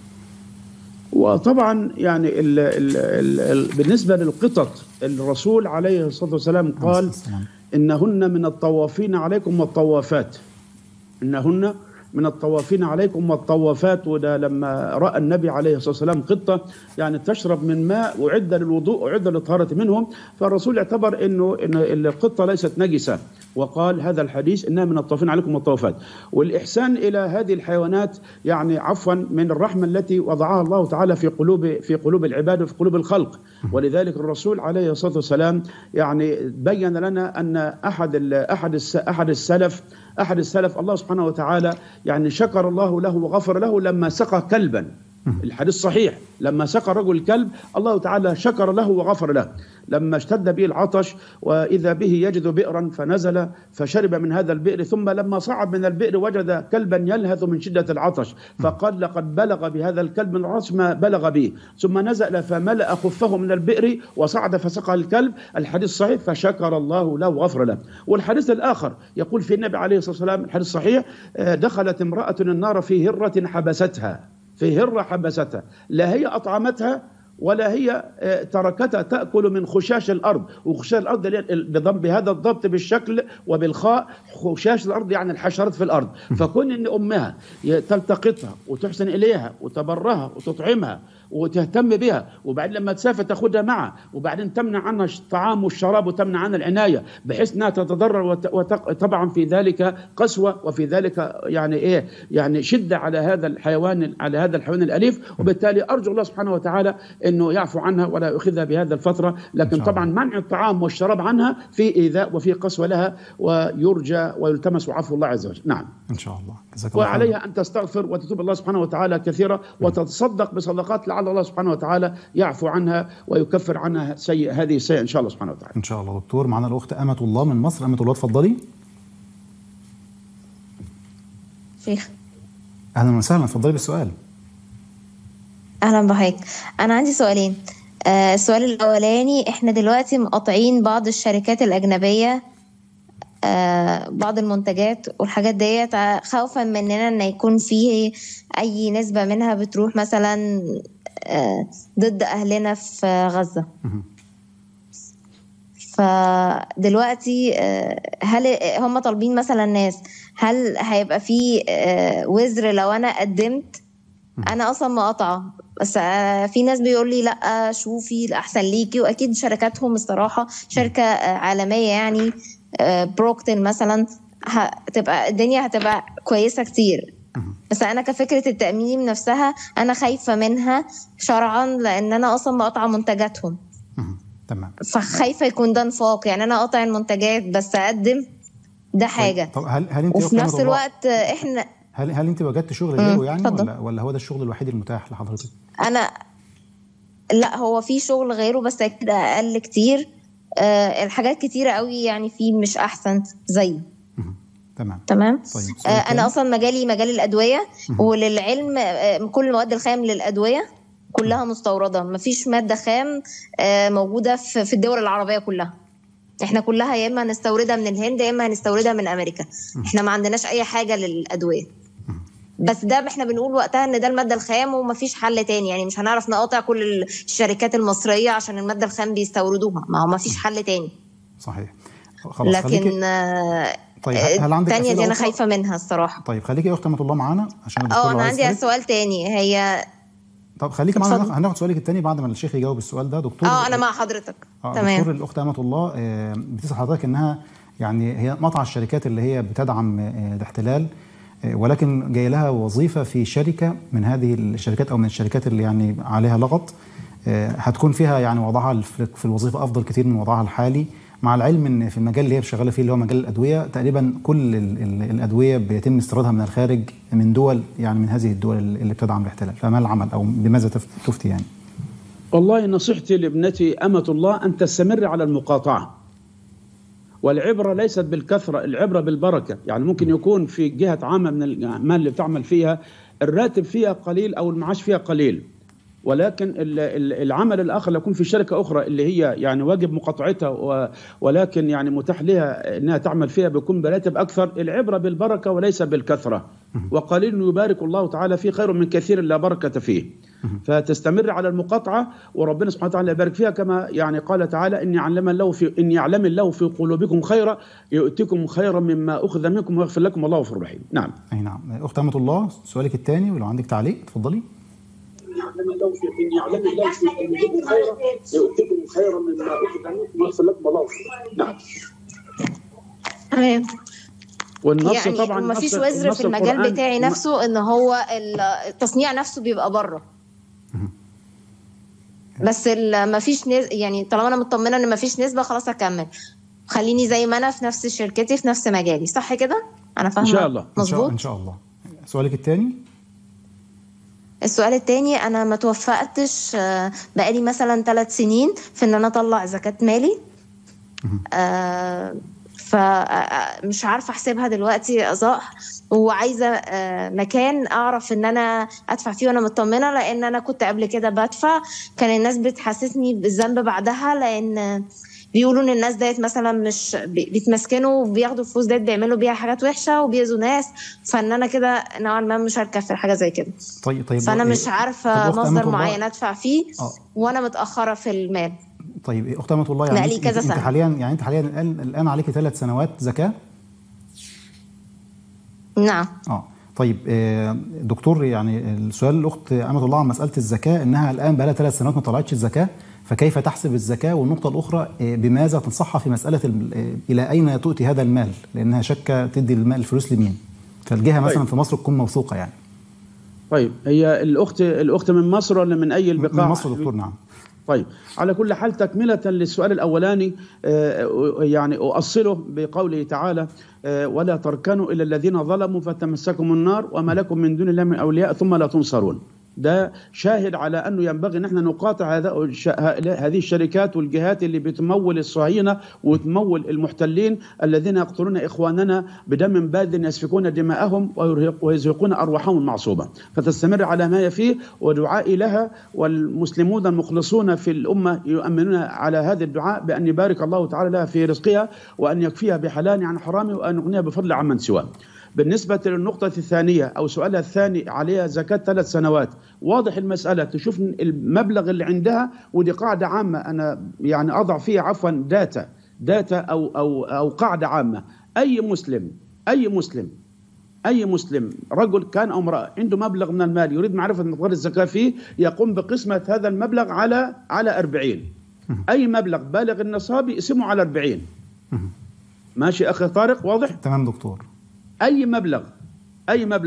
وطبعا يعني ال ال ال ال بالنسبة للقطط، الرسول عليه الصلاة والسلام قال إنهن من الطوافين عليكم والطوافات، إنهن من الطوافين عليكم والطوافات. وده لما رأى النبي عليه الصلاة والسلام قطة يعني تشرب من ماء وعد للوضوء وعد للطهارة منهم، فالرسول اعتبر إنه إن القطة ليست نجسة، وقال هذا الحديث إنها من الطوافين عليكم والطوافات. والإحسان إلى هذه الحيوانات يعني عفوا من الرحمة التي وضعها الله تعالى في قلوب في قلوب العباد وفي قلوب الخلق. ولذلك الرسول عليه الصلاة والسلام يعني بين لنا أن أحد أحد أحد السلف أحد السلف الله سبحانه وتعالى يعني شكر الله له وغفر له لما سقى كلبا. الحديث صحيح، لما سقى رجل كلب الله تعالى شكر له وغفر له. لما اشتد به العطش وإذا به يجد بئرا فنزل فشرب من هذا البئر، ثم لما صعد من البئر وجد كلبا يلهث من شدة العطش، فقال لقد بلغ بهذا الكلب من العطش ما بلغ به، ثم نزل فملأ خفه من البئر وصعد فسقى الكلب. الحديث صحيح، فشكر الله له وغفر له. والحديث الآخر يقول في النبي عليه الصلاة والسلام، الحديث صحيح، دخلت امرأة النار في هرة حبستها، في هرة حبستها، لا هي أطعمتها ولا هي تركتها تأكل من خشاش الأرض. وخشاش الأرض بهذا الضبط بالشكل وبالخاء، خشاش الأرض يعني الحشرات في الأرض. فكون أن أمها تلتقطها وتحسن إليها وتبرها وتطعمها وتهتم بها، وبعدين لما تسافر تاخدها معها، وبعدين تمنع عنها الطعام والشراب وتمنع عنها العناية بحيث انها تتضرر، وطبعا في ذلك قسوة وفي ذلك يعني ايه يعني شدة على هذا الحيوان على هذا الحيوان الأليف. وبالتالي أرجو الله سبحانه وتعالى انه يعفو عنها ولا يأخذها بهذا الفترة، لكن طبعا منع الطعام والشراب عنها في إيذاء وفي قسوة لها، ويرجى ويلتمس عفو الله عز وجل. نعم إن شاء الله. جزاك الله خير. وعليها أن تستغفر وتتوب الله سبحانه وتعالى كثيرا، وتتصدق بصدقات لعل الله سبحانه وتعالى يعفو عنها ويكفر عنها سيء هذه السيئة إن شاء الله سبحانه وتعالى. إن شاء الله. دكتور، معنا الأخت أمة الله من مصر. أمة الله تفضلي. شيخ أهلا وسهلا، تفضلي بالسؤال. أهلا بحضرتك. أنا عندي سؤالين. آه السؤال الأولاني، إحنا دلوقتي مقاطعين بعض الشركات الأجنبية آه بعض المنتجات والحاجات ديت، خوفا مننا ان يكون فيه اي نسبة منها بتروح مثلا آه ضد اهلنا في غزة. فدلوقتي آه هل هم طالبين مثلا ناس، هل هيبقى فيه آه وزر لو انا قدمت؟ انا اصلا مقاطعة، بس آه في ناس بيقول لي لا شوفي الاحسن ليكي، واكيد شركاتهم الصراحة شركة آه عالمية يعني بروكتل مثلا، هتبقى الدنيا هتبقى كويسة كتير. بس أنا كفكرة التأمين نفسها أنا خايفة منها شرعا، لأن أنا أصلا بقطع منتجاتهم. تمام. فخايفة يكون ده نفاق، يعني أنا أقطع المنتجات بس أقدم ده حاجة. طب هل هل أنت وفي نفس الوقت إحنا هل هل أنت وجدت شغل غيره يعني، ولا ولا هو ده الشغل الوحيد المتاح لحضرتك؟ أنا لا، هو في شغل غيره بس أكيد أقل كتير، آه الحاجات كتيرة قوي يعني فيه مش أحسن زيه. تمام تمام. طيب آه أنا أصلا مجالي مجال الأدوية، وللعلم آه كل المواد الخام للأدوية كلها مستوردة، مفيش مادة خام آه موجودة في, في الدول العربية كلها. احنا كلها يا إما هنستوردها من الهند يا إما هنستوردها من أمريكا. احنا ما عندناش أي حاجة للأدوية، بس ده احنا بنقول وقتها ان ده الماده الخام ومفيش حل تاني، يعني مش هنعرف نقاطع كل الشركات المصريه عشان الماده الخام بيستوردوها، ما هو مفيش حل تاني. صحيح. خلاص لكن طيب هل عندك الثانيه دي انا أخرى؟ خايفه منها الصراحه. طيب خليكي يا اخت امة الله معانا عشان اه انا عندي سؤال تاني. هي طب خليكي معانا، هناخد سؤالك الثاني بعد ما الشيخ يجاوب السؤال ده. دكتور اه انا مع حضرتك. آه تمام. دكتور الاخت امة الله آه بتسال حضرتك انها يعني هي مطعم الشركات اللي هي بتدعم آه الاحتلال، ولكن جاي لها وظيفة في شركة من هذه الشركات أو من الشركات اللي يعني عليها لغط، هتكون فيها يعني وضعها في الوظيفة أفضل كتير من وضعها الحالي، مع العلم أن في المجال اللي هي شغالة فيه اللي هو مجال الأدوية تقريبا كل الأدوية بيتم استيرادها من الخارج من دول يعني من هذه الدول اللي بتدعم الاحتلال، فما العمل أو بماذا تفتي يعني؟ والله نصيحتي لابنتي أمة الله أن تستمر على المقاطعة، والعبرة ليست بالكثرة، العبرة بالبركة. يعني ممكن يكون في جهة عامة من الأعمال اللي بتعمل فيها الراتب فيها قليل أو المعاش فيها قليل، ولكن العمل الآخر يكون في شركة أخرى اللي هي يعني واجب مقاطعتها ولكن يعني متاح لها أنها تعمل فيها بيكون براتب أكثر. العبرة بالبركة وليس بالكثرة، وقليل يبارك الله تعالى فيه خير من كثير لا بركة فيه. فتستمر على المقاطعة وربنا سبحانه وتعالى يبارك فيها، كما يعني قال تعالى إني يعلم الله في إن يعلم الله في قلوبكم خيرا يؤتكم خيرا مما أخذ منكم ويغفر لكم والله غفور رحيم. نعم. أي نعم. أخت أمة الله سؤالك الثاني ولو عندك تعليق اتفضلي. يعلم الله في إن يعلم الله في قلوبكم خيرا يؤتكم خيرا مما أخذ منكم ويغفر لكم والله غفور رحيم. نعم. تمام. والنص يعني طبعا ما فيش وزر في المجال بتاعي نفسه ان هو التصنيع نفسه بيبقى بره، بس ما فيش نز... يعني طالما انا مطمنه ان ما فيش نسبه خلاص اكمل، خليني زي ما انا في نفس شركتي في نفس مجالي. صح كده؟ انا فاهمه ان شاء الله. مظبوط ان شاء الله. سؤالك الثاني. السؤال الثاني انا ما توفقتش بقالي مثلا ثلاث سنين في ان انا اطلع زكاه مالي، آه فمش عارفه احسبها دلوقتي اصح، وعايزه مكان اعرف ان انا ادفع فيه وانا مطمنه، لان انا كنت قبل كده بدفع كان الناس بتحسسني بالذنب بعدها، لان بيقولوا ان الناس ديت مثلا مش بيتمسكنوا وبياخدوا الفلوس ديت بيعملوا بيها حاجات وحشه وبيأذوا ناس، فان انا كده نوعا ما مشاركه في حاجه زي كده. طيب طيب فانا مش عارفه مصدر معين ادفع فيه أوه. وانا متاخره في المال. طيب اخت أمة الله يعني بقالي كذا سنه. انت حاليا يعني انت حاليا الان الان عليكي ثلاث سنوات زكاه؟ نعم. اه طيب دكتور يعني السؤال الاخت أمة الله عن مساله الزكاه انها الان بقى لها ثلاث سنوات ما طلعتش الزكاه، فكيف تحسب الزكاه؟ والنقطه الاخرى بماذا تنصحها في مساله الى اين تؤتي هذا المال؟ لانها شاكه تدي المال الفلوس لمين؟ فالجهه مثلا طيب. في مصر تكون موثوقه يعني. طيب هي الاخت الاخت من مصر ولا من اي البقاع؟ من مصر دكتور. نعم. طيب على كل حال تكملة للسؤال الأولاني يعني أؤصله بقوله تعالى ولا تركنوا إلى الذين ظلموا فتمسكم النار وما لكم من دون الله من أولياء ثم لا تنصرون. ده شاهد على أنه ينبغي نحن نقاطع هذه الشركات والجهات اللي بتمول الصهاينة وتمول المحتلين الذين يقتلون إخواننا بدم باد يسفكون دماءهم ويزهقون أرواحهم المعصوبة. فتستمر على ما فيه ودعائي لها، والمسلمون المخلصون في الأمة يؤمنون على هذا الدعاء بأن يبارك الله تعالى لها في رزقها وأن يكفيها بحلال عن حرام وأن يغنيها بفضل عمن سواه. بالنسبة للنقطة الثانية أو سؤالها الثاني عليها زكاة ثلاث سنوات، واضح المسألة تشوف المبلغ اللي عندها، ودي قاعدة عامة أنا يعني أضع فيها عفوا داتا داتا أو أو أو قاعدة عامة. أي مسلم أي مسلم أي مسلم رجل كان أو امرأة عنده مبلغ من المال يريد معرفة مقدار الزكاة فيه، يقوم بقسمة هذا المبلغ على على أربعين. أي مبلغ بالغ النصاب يقسمه على أربعين. ماشي أخي طارق؟ واضح؟ تمام دكتور. أي مبلغ أي مبلغ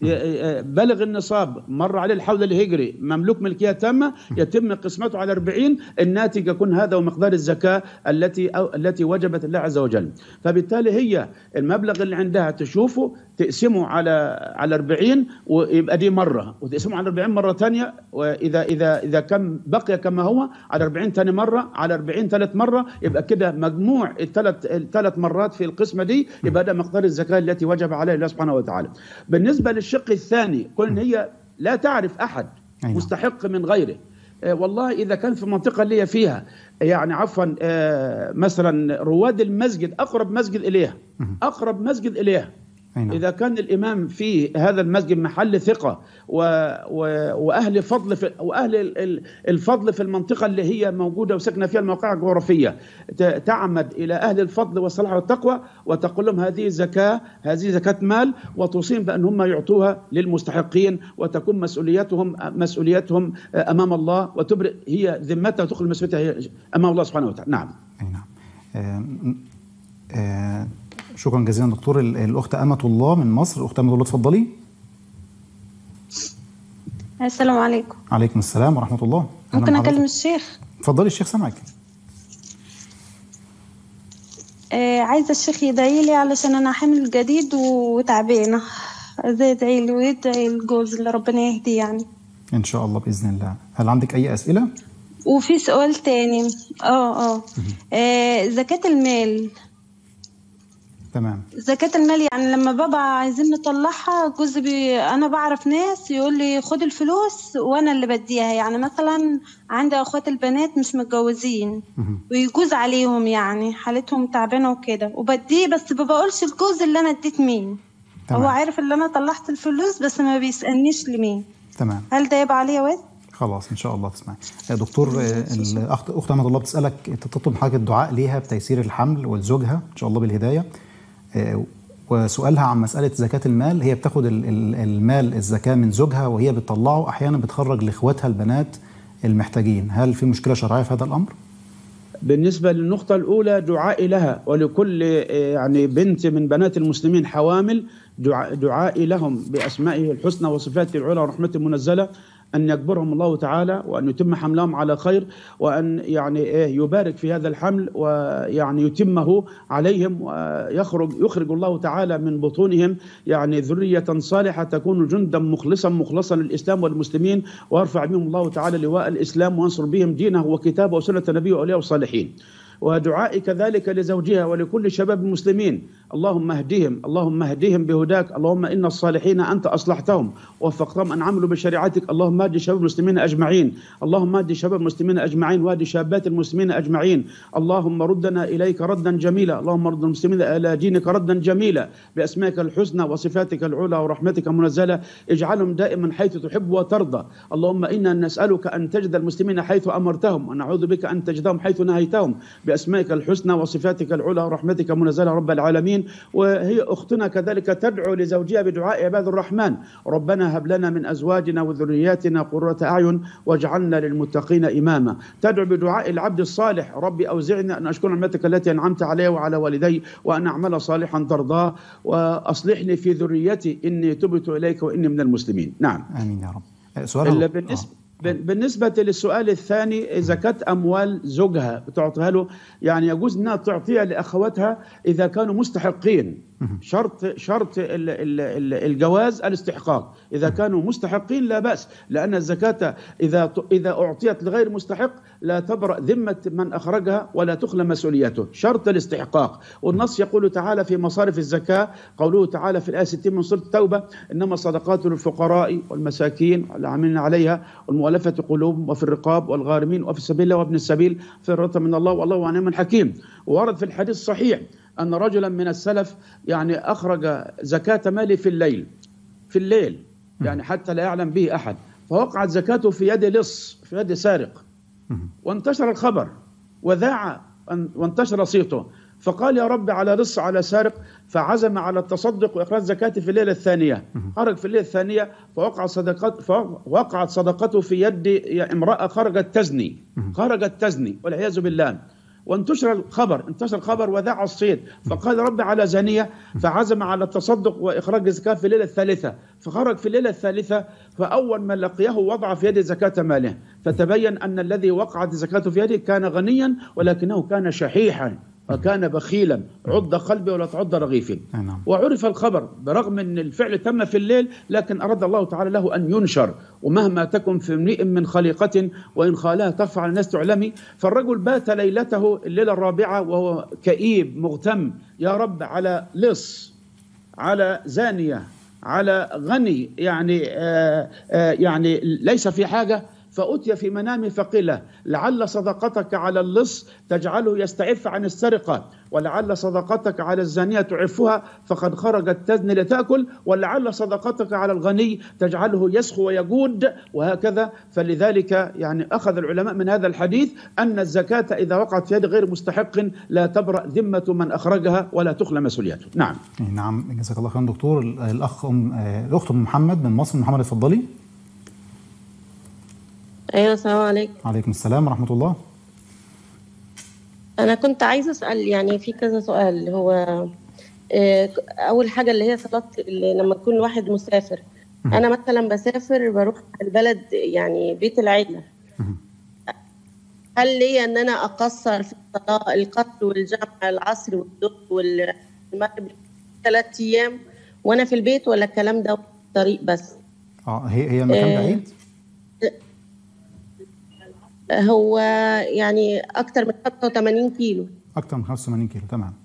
بلغ النصاب، مر عليه الحول الهجري، مملوك ملكية تامة، يتم قسمته على أربعين، الناتج يكون هذا ومقدار الزكاة التي أو التي وجبت الله عز وجل. فبالتالي هي المبلغ اللي عندها تشوفه تقسمه على على أربعين ويبقى دي مرة، وتقسمه على أربعين مرة ثانية، وإذا إذا إذا كم بقي كما هو على أربعين ثاني مرة، على أربعين ثالث مرة، يبقى كده مجموع الثلاث الثلاث مرات في القسمة دي يبقى ده مقدار الزكاة التي وجب عليه الله سبحانه وتعالى. بالنسبة للشق الثاني، كون هي لا تعرف أحد مستحق من غيره، آه والله إذا كان في المنطقة اللي هي فيها يعني عفوا آه مثلا رواد المسجد أقرب مسجد إليها أقرب مسجد إليها إذا كان الإمام في هذا المسجد محل ثقة و... و... وأهل فضل في... وأهل الفضل في المنطقة اللي هي موجودة وسكنة فيها المواقع الجغرافية، تعمد إلى أهل الفضل والصلاح والتقوى وتقول لهم هذه زكاة هذه زكاة مال، وتوصيهم بأن هم يعطوها للمستحقين، وتكون مسؤوليتهم مسؤوليتهم أمام الله، وتبرئ هي ذمتها وتدخل مسؤوليتها أمام الله سبحانه وتعالى. نعم. أي نعم. آه آه شكرا جزيلا دكتور. الأخت أمة الله من مصر. أخت أمة الله اتفضلي. السلام عليكم. عليكم السلام ورحمة الله. ممكن أكلم الشيخ؟ اتفضلي الشيخ سامعك. آه عايزة الشيخ يدعي لي علشان أنا حامل جديد وتعبانة، ازاي ادعي لي ويدعي الجوز اللي ربنا يهديه يعني. إن شاء الله بإذن الله. هل عندك أي أسئلة؟ وفي سؤال تاني. اه اه, آه زكاة المال. تمام. زكاة المال يعني لما بابا عايزين نطلعها، جوز بي انا بعرف ناس يقول لي خد الفلوس وانا اللي بديها، يعني مثلا عندي اخوات البنات مش متجوزين ويجوز عليهم يعني حالتهم تعبانه وكده، وبديه بس ما بقولش الجوز اللي انا اديت مين. تمام. هو عارف ان انا طلعت الفلوس بس ما بيسالنيش لمين. تمام. هل ده يبقى عليه وزن؟ خلاص ان شاء الله تسمعي. دكتور الاخت اخت احمد الله بتسالك تطلب حاجه الدعاء ليها بتيسير الحمل ولزوجها ان شاء الله بالهدايه، وسؤالها عن مساله زكاه المال. هي بتاخد المال الزكاه من زوجها وهي بتطلعه، احيانا بتخرج لاخواتها البنات المحتاجين، هل في مشكله شرعيه في هذا الامر؟ بالنسبة للنقطة الأولى دعائي لها ولكل يعني بنت من بنات المسلمين حوامل، دعائي لهم بأسمائه الحسنى وصفاته العلى ورحمته المنزلة أن يجبرهم الله تعالى وأن يتم حملهم على خير، وأن يعني يبارك في هذا الحمل ويعني يتمه عليهم، ويخرج يخرج الله تعالى من بطونهم يعني ذرية صالحة تكون جندا مخلصا مخلصا للإسلام والمسلمين، ويرفع بهم الله تعالى لواء الإسلام وينصر بهم دينه وكتابه وسنة نبيه وأولياء الصالحين. ودعائي كذلك لزوجها ولكل شباب المسلمين، اللهم اهدهم اللهم اهدهم بهداك، اللهم إن الصالحين أنت أصلحتهم ووفقتهم أن عملوا بشريعتك، اللهم اهد شباب المسلمين أجمعين، اللهم اهد شباب المسلمين أجمعين واهد شابات المسلمين أجمعين، اللهم ردنا إليك ردا جميلا، اللهم رد المسلمين إلى دينك ردا جميلا بأسمائك الحسنى وصفاتك العلى ورحمتك المنزلة، اجعلهم دائما حيث تحب وترضى، اللهم إنا نسألك أن تجد المسلمين حيث أمرتهم ونعوذ بك أن تجدهم حيث نهيتهم بأسمائك الحسنى وصفاتك العلى ورحمتك المنزلة رب العالمين. وهي أختنا كذلك تدعو لزوجها بدعاء عباد الرحمن، ربنا هب لنا من أزواجنا وذرياتنا قرة أعين واجعلنا للمتقين إماما. تدعو بدعاء العبد الصالح، ربي أوزعني أن أشكر نعمتك التي أنعمت علي وعلى والدي وأن أعمل صالحا ترضاه وأصلحني في ذريتي إني تبت إليك وإني من المسلمين. نعم آمين يا رب. سؤال بالنسبة بالنسبة للسؤال الثاني، زكاة أموال زوجها بتعطيها له، يعني يجوز أنها تعطيها لأخواتها إذا كانوا مستحقين. شرط شرط الجواز الاستحقاق، إذا كانوا مستحقين لا بأس، لأن الزكاة إذا إذا أعطيت لغير مستحق لا تبرأ ذمة من أخرجها ولا تخلى مسؤوليته، شرط الاستحقاق. والنص يقول تعالى في مصارف الزكاة، قوله تعالى في الآية ستين من سورة التوبة، إنما الصدقات للفقراء والمساكين والعاملين عليها والمؤلفة قلوبهم وفي الرقاب والغارمين وفي سبيل الله وابن السبيل فرة من الله والله عليم حكيم. وورد في الحديث الصحيح أن رجلا من السلف يعني أخرج زكاة ماله في الليل في الليل يعني حتى لا يعلم به أحد، فوقعت زكاته في يد لص في يد سارق، وانتشر الخبر وذاع وانتشر صيته، فقال يا رب على لص على سارق، فعزم على التصدق وإخراج زكاته في الليلة الثانية. خرج في الليلة الثانية فوقعت صدقت فوقعت صدقته في يد امرأة خرجت تزني خرجت تزني والعياذ بالله. وانتشر الخبر انتشر الخبر وذاع الصيت، فقال رب على زانية، فعزم على التصدق وإخراج الزكاة في الليلة الثالثة، فخرج في الليلة الثالثة، فأول ما لقيه وضع في يده زكاة ماله، فتبين أن الذي وقعت زكاته في يده كان غنيا ولكنه كان شحيحا وكان بخيلا، عض قلبي ولا تعض رغيفي. وعرف الخبر برغم أن الفعل تم في الليل، لكن أراد الله تعالى له أن ينشر، ومهما تكن في امرئ من خليقة وإن خالها ترفع على الناس تعلمي. فالرجل بات ليلته الليلة الرابعة وهو كئيب مغتم، يا رب على لص، على زانية، على غني، يعني آآ آآ يعني ليس في حاجة. فأتي في منامه فقيل لعل صدقتك على اللص تجعله يستعف عن السرقة، ولعل صدقتك على الزانية تعفها فقد خرجت تزني لتأكل، ولعل صدقتك على الغني تجعله يسخو ويجود، وهكذا. فلذلك يعني أخذ العلماء من هذا الحديث أن الزكاة إذا وقعت في يد غير مستحق لا تبرأ ذمة من أخرجها ولا تخلى مسؤوليته. نعم. نعم، جزاك الله خيرا دكتور. الأخ أم الأخت أم محمد من مصر. محمد اتفضلي. ايوه السلام عليكم. وعليكم السلام ورحمه الله. انا كنت عايزه اسال، يعني في كذا سؤال. هو اول حاجه اللي هي صلاه اللي لما يكون الواحد مسافر، انا مثلا بسافر بروح البلد يعني بيت العيله، هل لي ان انا اقصر في الصلاه القصر والجمع العصر والظهر والمغرب ثلاث ايام وانا في البيت، ولا الكلام ده طريق بس؟ اه هي هي المكان بعيد؟ هو يعني أكتر من خمسة وثمانين كيلو. أكتر من خمسة وثمانين كيلو، تمام.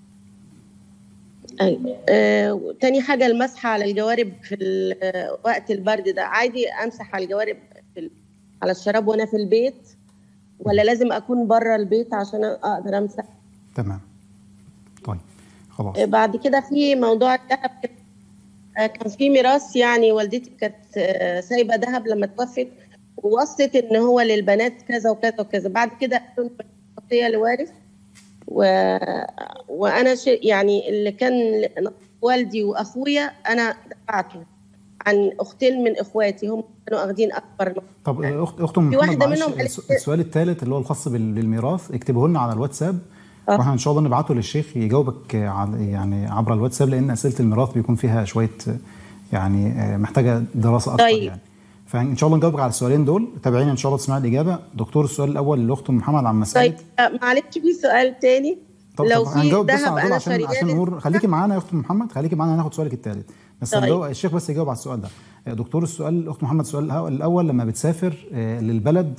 أيوة. آه، تاني حاجة المسح على الجوارب في وقت البرد ده، عادي أمسح على الجوارب في على الشراب وأنا في البيت، ولا لازم أكون بره البيت عشان أقدر أمسح؟ تمام. طيب خلاص. آه، بعد كده في موضوع الذهب، آه، كان في ميراث، يعني والدتي كانت آه، سايبة ذهب لما توفت، ووصت ان هو للبنات كذا وكذا وكذا. بعد كده قالوا وصيه لوارث، و... وانا ش... يعني اللي كان والدي واخويا انا دفعته عن اختين من اخواتي، هم كانوا اخذين اكبر. طب اخت اخت محمد، معلش السؤال الثالث اللي هو الخاص بالميراث اكتبه لنا على الواتساب، أه. واحنا ان شاء الله نبعته للشيخ يجاوبك يعني عبر الواتساب، لان اسئله الميراث بيكون فيها شويه يعني محتاجه دراسه اكتر. طيب. يعني فان شاء الله نجاوبك على السؤالين دول، تابعينا ان شاء الله تسمعي الاجابه. دكتور، السؤال الاول للاخت محمد عن مساله. طيب معلش في سؤال تاني. لو في ذهب انا عشان عشان نور، خليكي معانا يا اخت محمد، خليكي معانا، هناخد سؤالك الثالث بس. طيب. الشيخ بس يجاوب على السؤال ده. دكتور، السؤال الاخت محمد، السؤال الاول لما بتسافر للبلد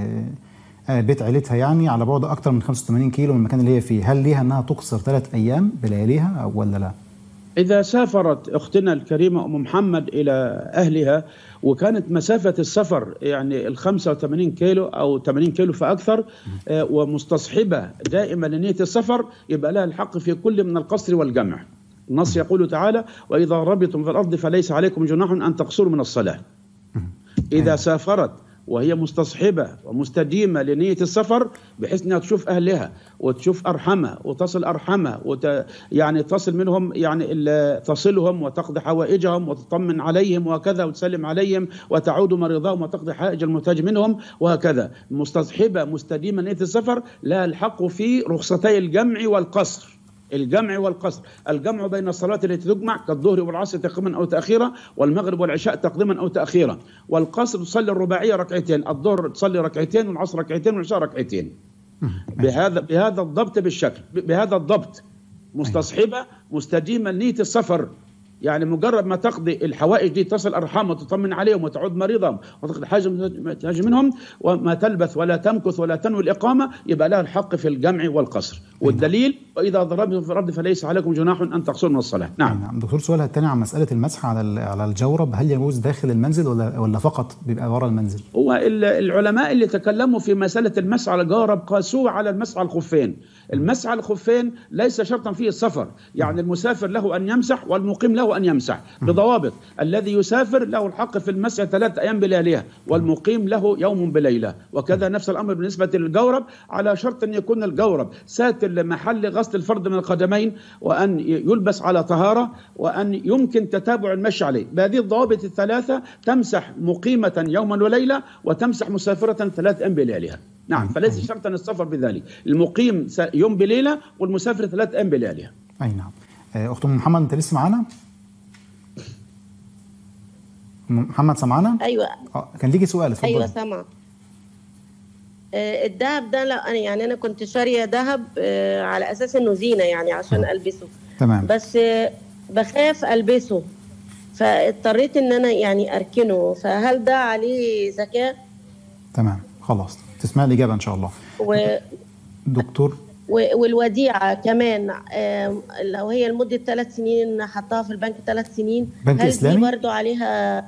بيت عيلتها يعني على بعد اكثر من خمسة وثمانين كيلو من المكان اللي هي فيه، هل ليها انها تقصر ثلاث ايام بلياليها او ولا لا؟ إذا سافرت أختنا الكريمة أم محمد إلى أهلها وكانت مسافة السفر يعني ال خمسة وثمانين كيلو أو ثمانين كيلو فأكثر، آه ومستصحبة دائما لنية السفر، يبقى لها الحق في كل من القصر والجمع. النص يقول تعالى: وإذا ربطتم في الأرض فليس عليكم جناح أن تقصروا من الصلاة. إذا سافرت وهي مستصحبة ومستديمة لنية السفر، بحيث أنها تشوف أهلها وتشوف أرحمها وتصل أرحمها وت... يعني تصل منهم، يعني تصلهم وتقضي حوائجهم وتطمن عليهم وهكذا، وتسلم عليهم وتعود مريضاهم وتقضي حائج المحتاج منهم وهكذا. مستصحبة مستديمة لنية السفر لها الحق في رخصتي الجمع والقصر. الجمع والقصر، الجمع بين الصلاة التي تجمع كالظهر والعصر تقديما أو تأخيرا، والمغرب والعشاء تقديما أو تأخيرا، والقصر تصلي الرباعية ركعتين، الظهر تصلي ركعتين، والعصر ركعتين، والعشاء ركعتين. بهذا بهذا الضبط بالشكل، بهذا الضبط مستصحبة مستديمة لنية السفر، يعني مجرد ما تقضي الحوائج دي تصل أرحام وتطمن عليهم وتعود مريضهم وتقضي حاجة منهم، وما تلبث ولا تمكث ولا تنوي الإقامة، يبقى لها الحق في الجمع والقصر. والدليل: وإذا ضربتم في الأرض فليس عليكم جناح أن تقصروا من الصلاة. نعم. نعم. دكتور، سؤالها الثاني عن مسألة المسح على على الجورب، هل يجوز داخل المنزل ولا ولا فقط بيبقى ورا المنزل؟ هو العلماء اللي تكلموا في مسألة المسح على الجورب قاسوه على المسح على الخفين. المسح على الخفين ليس شرطا فيه السفر، يعني المسافر له أن يمسح والمقيم له أن يمسح بضوابط. الذي يسافر له الحق في المسح ثلاث أيام بلياليها، والمقيم له يوم بليلة، وكذا نفس الأمر بالنسبة للجورب، على شرط أن يكون الجورب ساتر محل غسل الفرد من القدمين، وأن يلبس على طهارة، وأن يمكن تتابع المشي عليه. بهذه الضوابط الثلاثة تمسح مقيمة يوما وليلة، وتمسح مسافرة ثلاث أيام بلياليها. نعم، فليس شرطا السفر بذلك، المقيم يوم بليلة والمسافر ثلاث أيام بلياليها. أي نعم. أخت محمد أنت لسه معانا؟ محمد سمعنا؟ أيوة. آه كان ليكي سؤال، اتفضلي. أيوة سامعة. الذهب ده لا يعني انا كنت شاريه ذهب على اساس انه زينه يعني عشان البسه. تمام. بس بخاف البسه، فاضطريت ان انا يعني اركنه، فهل ده عليه زكاه؟ تمام، خلاص تسمع الاجابه ان شاء الله. و... دكتور والوديعه كمان لو هي لمده ثلاث سنين حطها في البنك ثلاث سنين، بنك هل إسلامي؟ دي برضه عليها؟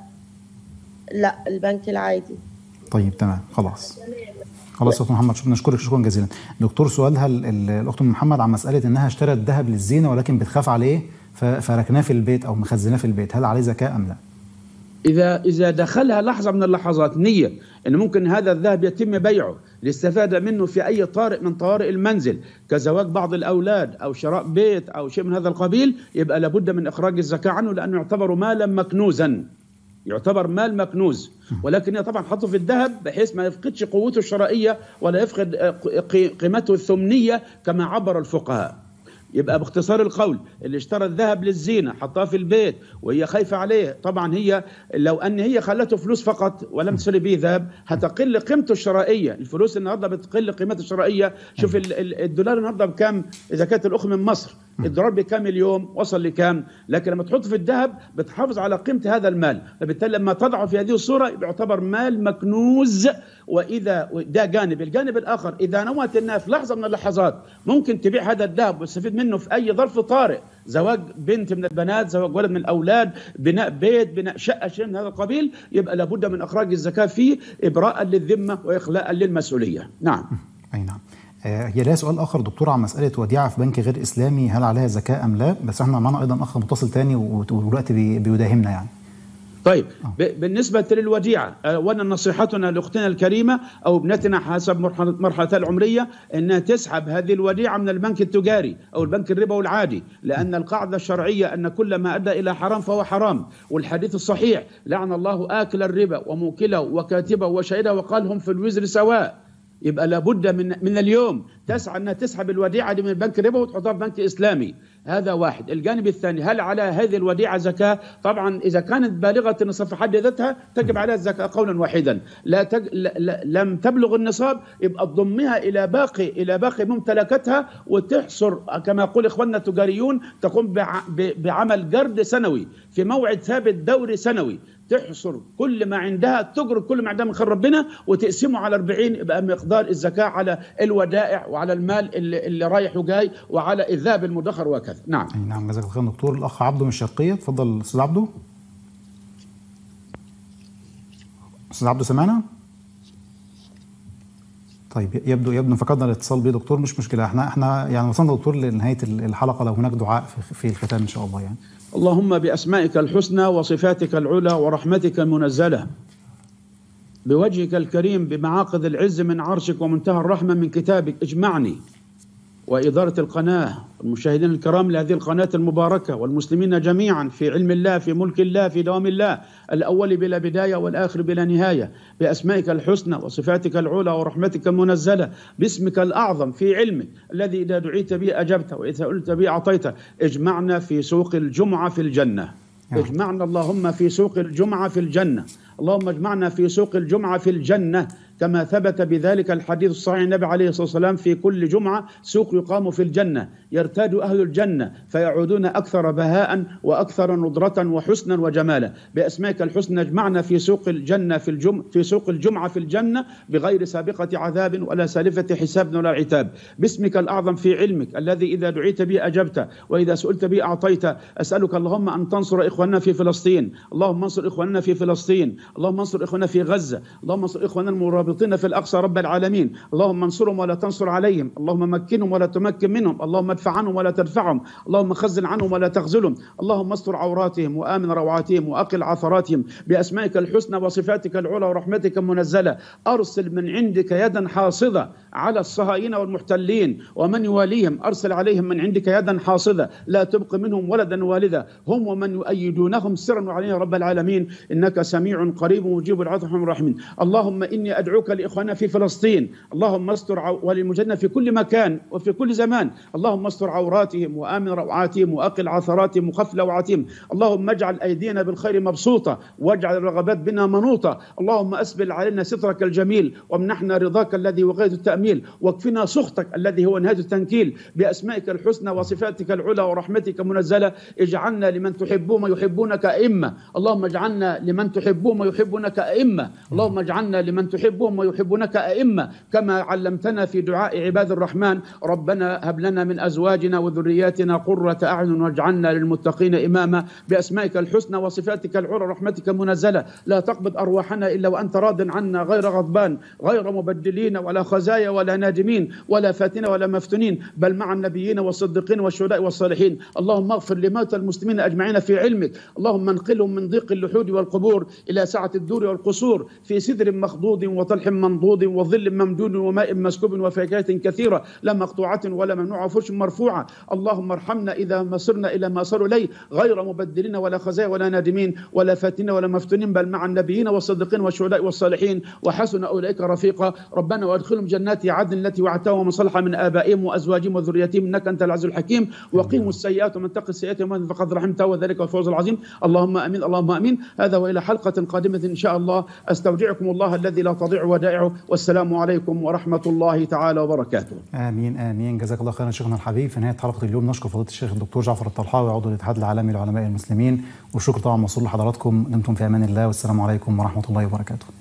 لا، البنك العادي. طيب تمام، خلاص خلاص يا اخت محمد، شكرا نشكرك شكرا جزيلا. دكتور سؤالها الاخت محمد عن مساله انها اشترت ذهب للزينه ولكن بتخاف عليه فركناه في البيت او مخزناه في البيت، هل عليه زكاه ام لا؟ إذا إذا دخلها لحظة من اللحظات نية إن ممكن هذا الذهب يتم بيعه للاستفادة منه في أي طارئ من طوارئ المنزل كزواج بعض الأولاد أو شراء بيت أو شيء من هذا القبيل، يبقى لابد من إخراج الزكاة عنه، لأنه يعتبر مالا مكنوزا، يعتبر مال مكنوز. ولكن طبعا حطه في الذهب بحيث ما يفقدش قوته الشرائية ولا يفقد قيمته الثمنية كما عبر الفقهاء. يبقى باختصار القول اللي اشترى الذهب للزينة حطاه في البيت وهي خايفة عليه، طبعا هي لو أن هي خلته فلوس فقط ولم تشتري به ذهب هتقل قيمته الشرائية. الفلوس النهارده بتقل قيمتها الشرائية. شوف الدولار النهارده بكام إذا كانت الأخ من مصر، الدولار بكام اليوم، وصل لكام، لكن لما تحطه في الذهب بتحافظ على قيمة هذا المال، فبالتالي لما تضعه في هذه الصورة يعتبر مال مكنوز. وإذا ده جانب، الجانب الآخر إذا نوت أنها في لحظة من اللحظات ممكن تبيع هذا الذهب وتستفيد منه في أي ظرف طارئ، زواج بنت من البنات، زواج ولد من الأولاد، بناء بيت، بناء شقة، شيء من هذا القبيل، يبقى لابد من إخراج الزكاة فيه إبراء للذمة وإخلاء للمسؤولية. نعم. أي نعم. هي لها سؤال آخر دكتور عن مسألة وديعة في بنك غير إسلامي، هل عليها زكاة أم لا؟ بس احنا معنا أيضا أخ متصل تاني والوقت بيداهمنا يعني. طيب بالنسبة للوديعة، أولا نصيحتنا لأختنا الكريمة أو ابنتنا حسب مرحلتها العمرية أنها تسحب هذه الوديعة من البنك التجاري أو البنك الربوي العادي، لأن القاعدة الشرعية أن كل ما أدى إلى حرام فهو حرام، والحديث الصحيح لعن الله آكل الربا وموكله وكاتبه وشهيده وقال هم في الوزر سواء. يبقى لابد من من اليوم تسعى انها تسحب الوديعه دي من البنك الربوي وتحطها في بنك اسلامي. هذا واحد. الجانب الثاني، هل على هذه الوديعه زكاه؟ طبعا اذا كانت بالغه النصاب في حد ذاتها تجب عليها الزكاه قولا واحدا. لا, تج... لا, لا لم تبلغ النصاب يبقى تضمها الى باقي الى باقي ممتلكاتها وتحصر كما يقول اخواننا التجاريون، تقوم بع... ب... بعمل جرد سنوي في موعد ثابت دوري سنوي، تحصر كل ما عندها، تجرد كل ما عندها من خير ربنا وتقسمه على أربعين، يبقى مقدار الزكاة على الودائع وعلى المال اللي, اللي رايح وجاي وعلى الذهب المدخر وكذا. نعم. أي نعم، جزاك الله خير دكتور. الأخ عبده من الشرقية، اتفضل أستاذ عبده. أستاذ عبده سمعنا؟ طيب يبدو يبدو فقدنا الاتصال بيه دكتور، مش مشكلة، احنا احنا يعني وصلنا دكتور لنهاية الحلقة، لو هناك دعاء في, في الختام إن شاء الله يعني. اللهم بأسمائك الحسنى وصفاتك العلى ورحمتك المنزلة بوجهك الكريم بمعاقد العز من عرشك ومنتهى الرحمة من كتابك، اجمعني وإدارة القناة والمشاهدين الكرام لهذه القناة المباركة والمسلمين جميعا في علم الله، في ملك الله، في دوام الله، الأول بلا بداية والآخر بلا نهاية، بأسمائك الحسنى وصفاتك العلى ورحمتك المنزلة، باسمك الأعظم في علمك الذي إذا دعيت به أجبت وإذا قلت به أعطيت. اجمعنا في سوق الجمعة في الجنة، اجمعنا اللهم في سوق الجمعة في الجنة، اللهم اجمعنا في سوق الجمعة في الجنة كما ثبت بذلك الحديث الصحيح النبي عليه الصلاة والسلام في كل جمعة سوق يقام في الجنة يرتاد أهل الجنة فيعودون أكثر بهاء وأكثر نضرة وحسنا وجمالا. بأسمائك الحسنى اجمعنا في سوق الجنة في الجم في سوق الجمعة في الجنة بغير سابقة عذاب ولا سالفة حساب ولا عتاب. باسمك الأعظم في علمك الذي إذا دعيت به أجبت وإذا سئلت به أعطيت. أسألك اللهم أن تنصر إخواننا في فلسطين، اللهم انصر إخواننا في فلسطين، اللهم انصر إخواننا في غزة، اللهم انصر إخواننا المرابطين المرابطين في الأقصى رب العالمين. اللهم انصرهم ولا تنصر عليهم، اللهم مكنهم ولا تمكن منهم، اللهم ادفع عنهم ولا تدفعهم، اللهم خزن عنهم ولا تخذلهم، اللهم استر عوراتهم وآمن روعاتهم وأقل عثراتهم بأسمائك الحسنى وصفاتك العلى ورحمتك المنزلة. أرسل من عندك يدا حاصدة على الصهاينة والمحتلين ومن يواليهم، أرسل عليهم من عندك يدا حاصدة لا تبق منهم ولدا والدا، هم ومن يؤيدونهم سرا وعليا رب العالمين، إنك سميع قريب مجيب العطف الرحيم. اللهم إني أدعوك لإخواننا في فلسطين، اللهم استر وللمجاهدين في كل مكان وفي كل زمان، اللهم استر عوراتهم وآمن روعاتهم وأقل عثراتهم وخف لوعاتهم، اللهم اجعل أيدينا بالخير مبسوطة واجعل الرغبات بنا منوطة، اللهم أسبل علينا سترك الجميل وامنحنا رضاك الذي هو غاية التأميل، واكفنا سخطك الذي هو نهاية التنكيل، بأسمائك الحسنى وصفاتك العلى ورحمتك منزلة. اجعلنا لمن تحبهم يحبونك أئمة، اللهم اجعلنا لمن تحبهم ويحبونك أئمة، اللهم اجعلنا لمن تحبهم ويحبونك أئمة، كما علمتنا في دعاء عباد الرحمن: ربنا هب لنا من أزواجنا وذرياتنا قرة أعين واجعلنا للمتقين إماما، بأسمائك الحسنى وصفاتك العلى ورحمتك منزلة. لا تقبض أرواحنا إلا وأنت راض عنا غير غضبان غير مبدلين ولا خزايا ولا نادمين ولا فاتنة ولا مفتونين، بل مع النبيين والصديقين والشهداء والصالحين. اللهم اغفر لموتى المسلمين أجمعين في علمك، اللهم انقلهم من ضيق اللحود والقبور إلى سعة الدور والقصور، في سدر مخضود وطلح منضود وظل ممدود وماء مسكوب وفاكهة كثيرة لا مقطوعة ولا ممنوعة وفرش مرفوعة. اللهم ارحمنا إذا ما صرنا إلى ما صاروا إليه غير مبدلين ولا خزايا ولا نادمين ولا فاتنين ولا مفتونين، بل مع النبيين والصديقين والشهداء والصالحين، وحسن أولئك رفيقا. ربنا وادخلهم جنات عدن التي وعدتهم ومن صلح من آبائهم وأزواجهم وذريتهم إنك أنت العزيز الحكيم، وقيموا السيئات ومن تقي السيئات يومئذ فقد رحمته وذلك الفوز العظيم. اللهم آمين اللهم آمين. هذا وإلى حلقة قادمة إن شاء الله، أستودعكم الله الذي لا تضيع ودائعه، والسلام عليكم ورحمة الله تعالى وبركاته. آمين آمين. جزاك الله خيرا شيخنا الحبيب. في نهاية حلقة اليوم نشكر فضيلة الشيخ الدكتور جعفر الطلحاوي عضو الاتحاد العالمي لعلماء المسلمين، والشكر طبعا موصول لحضراتكم. دمتم في أمان الله، والسلام عليكم ورحمة الله وبركاته.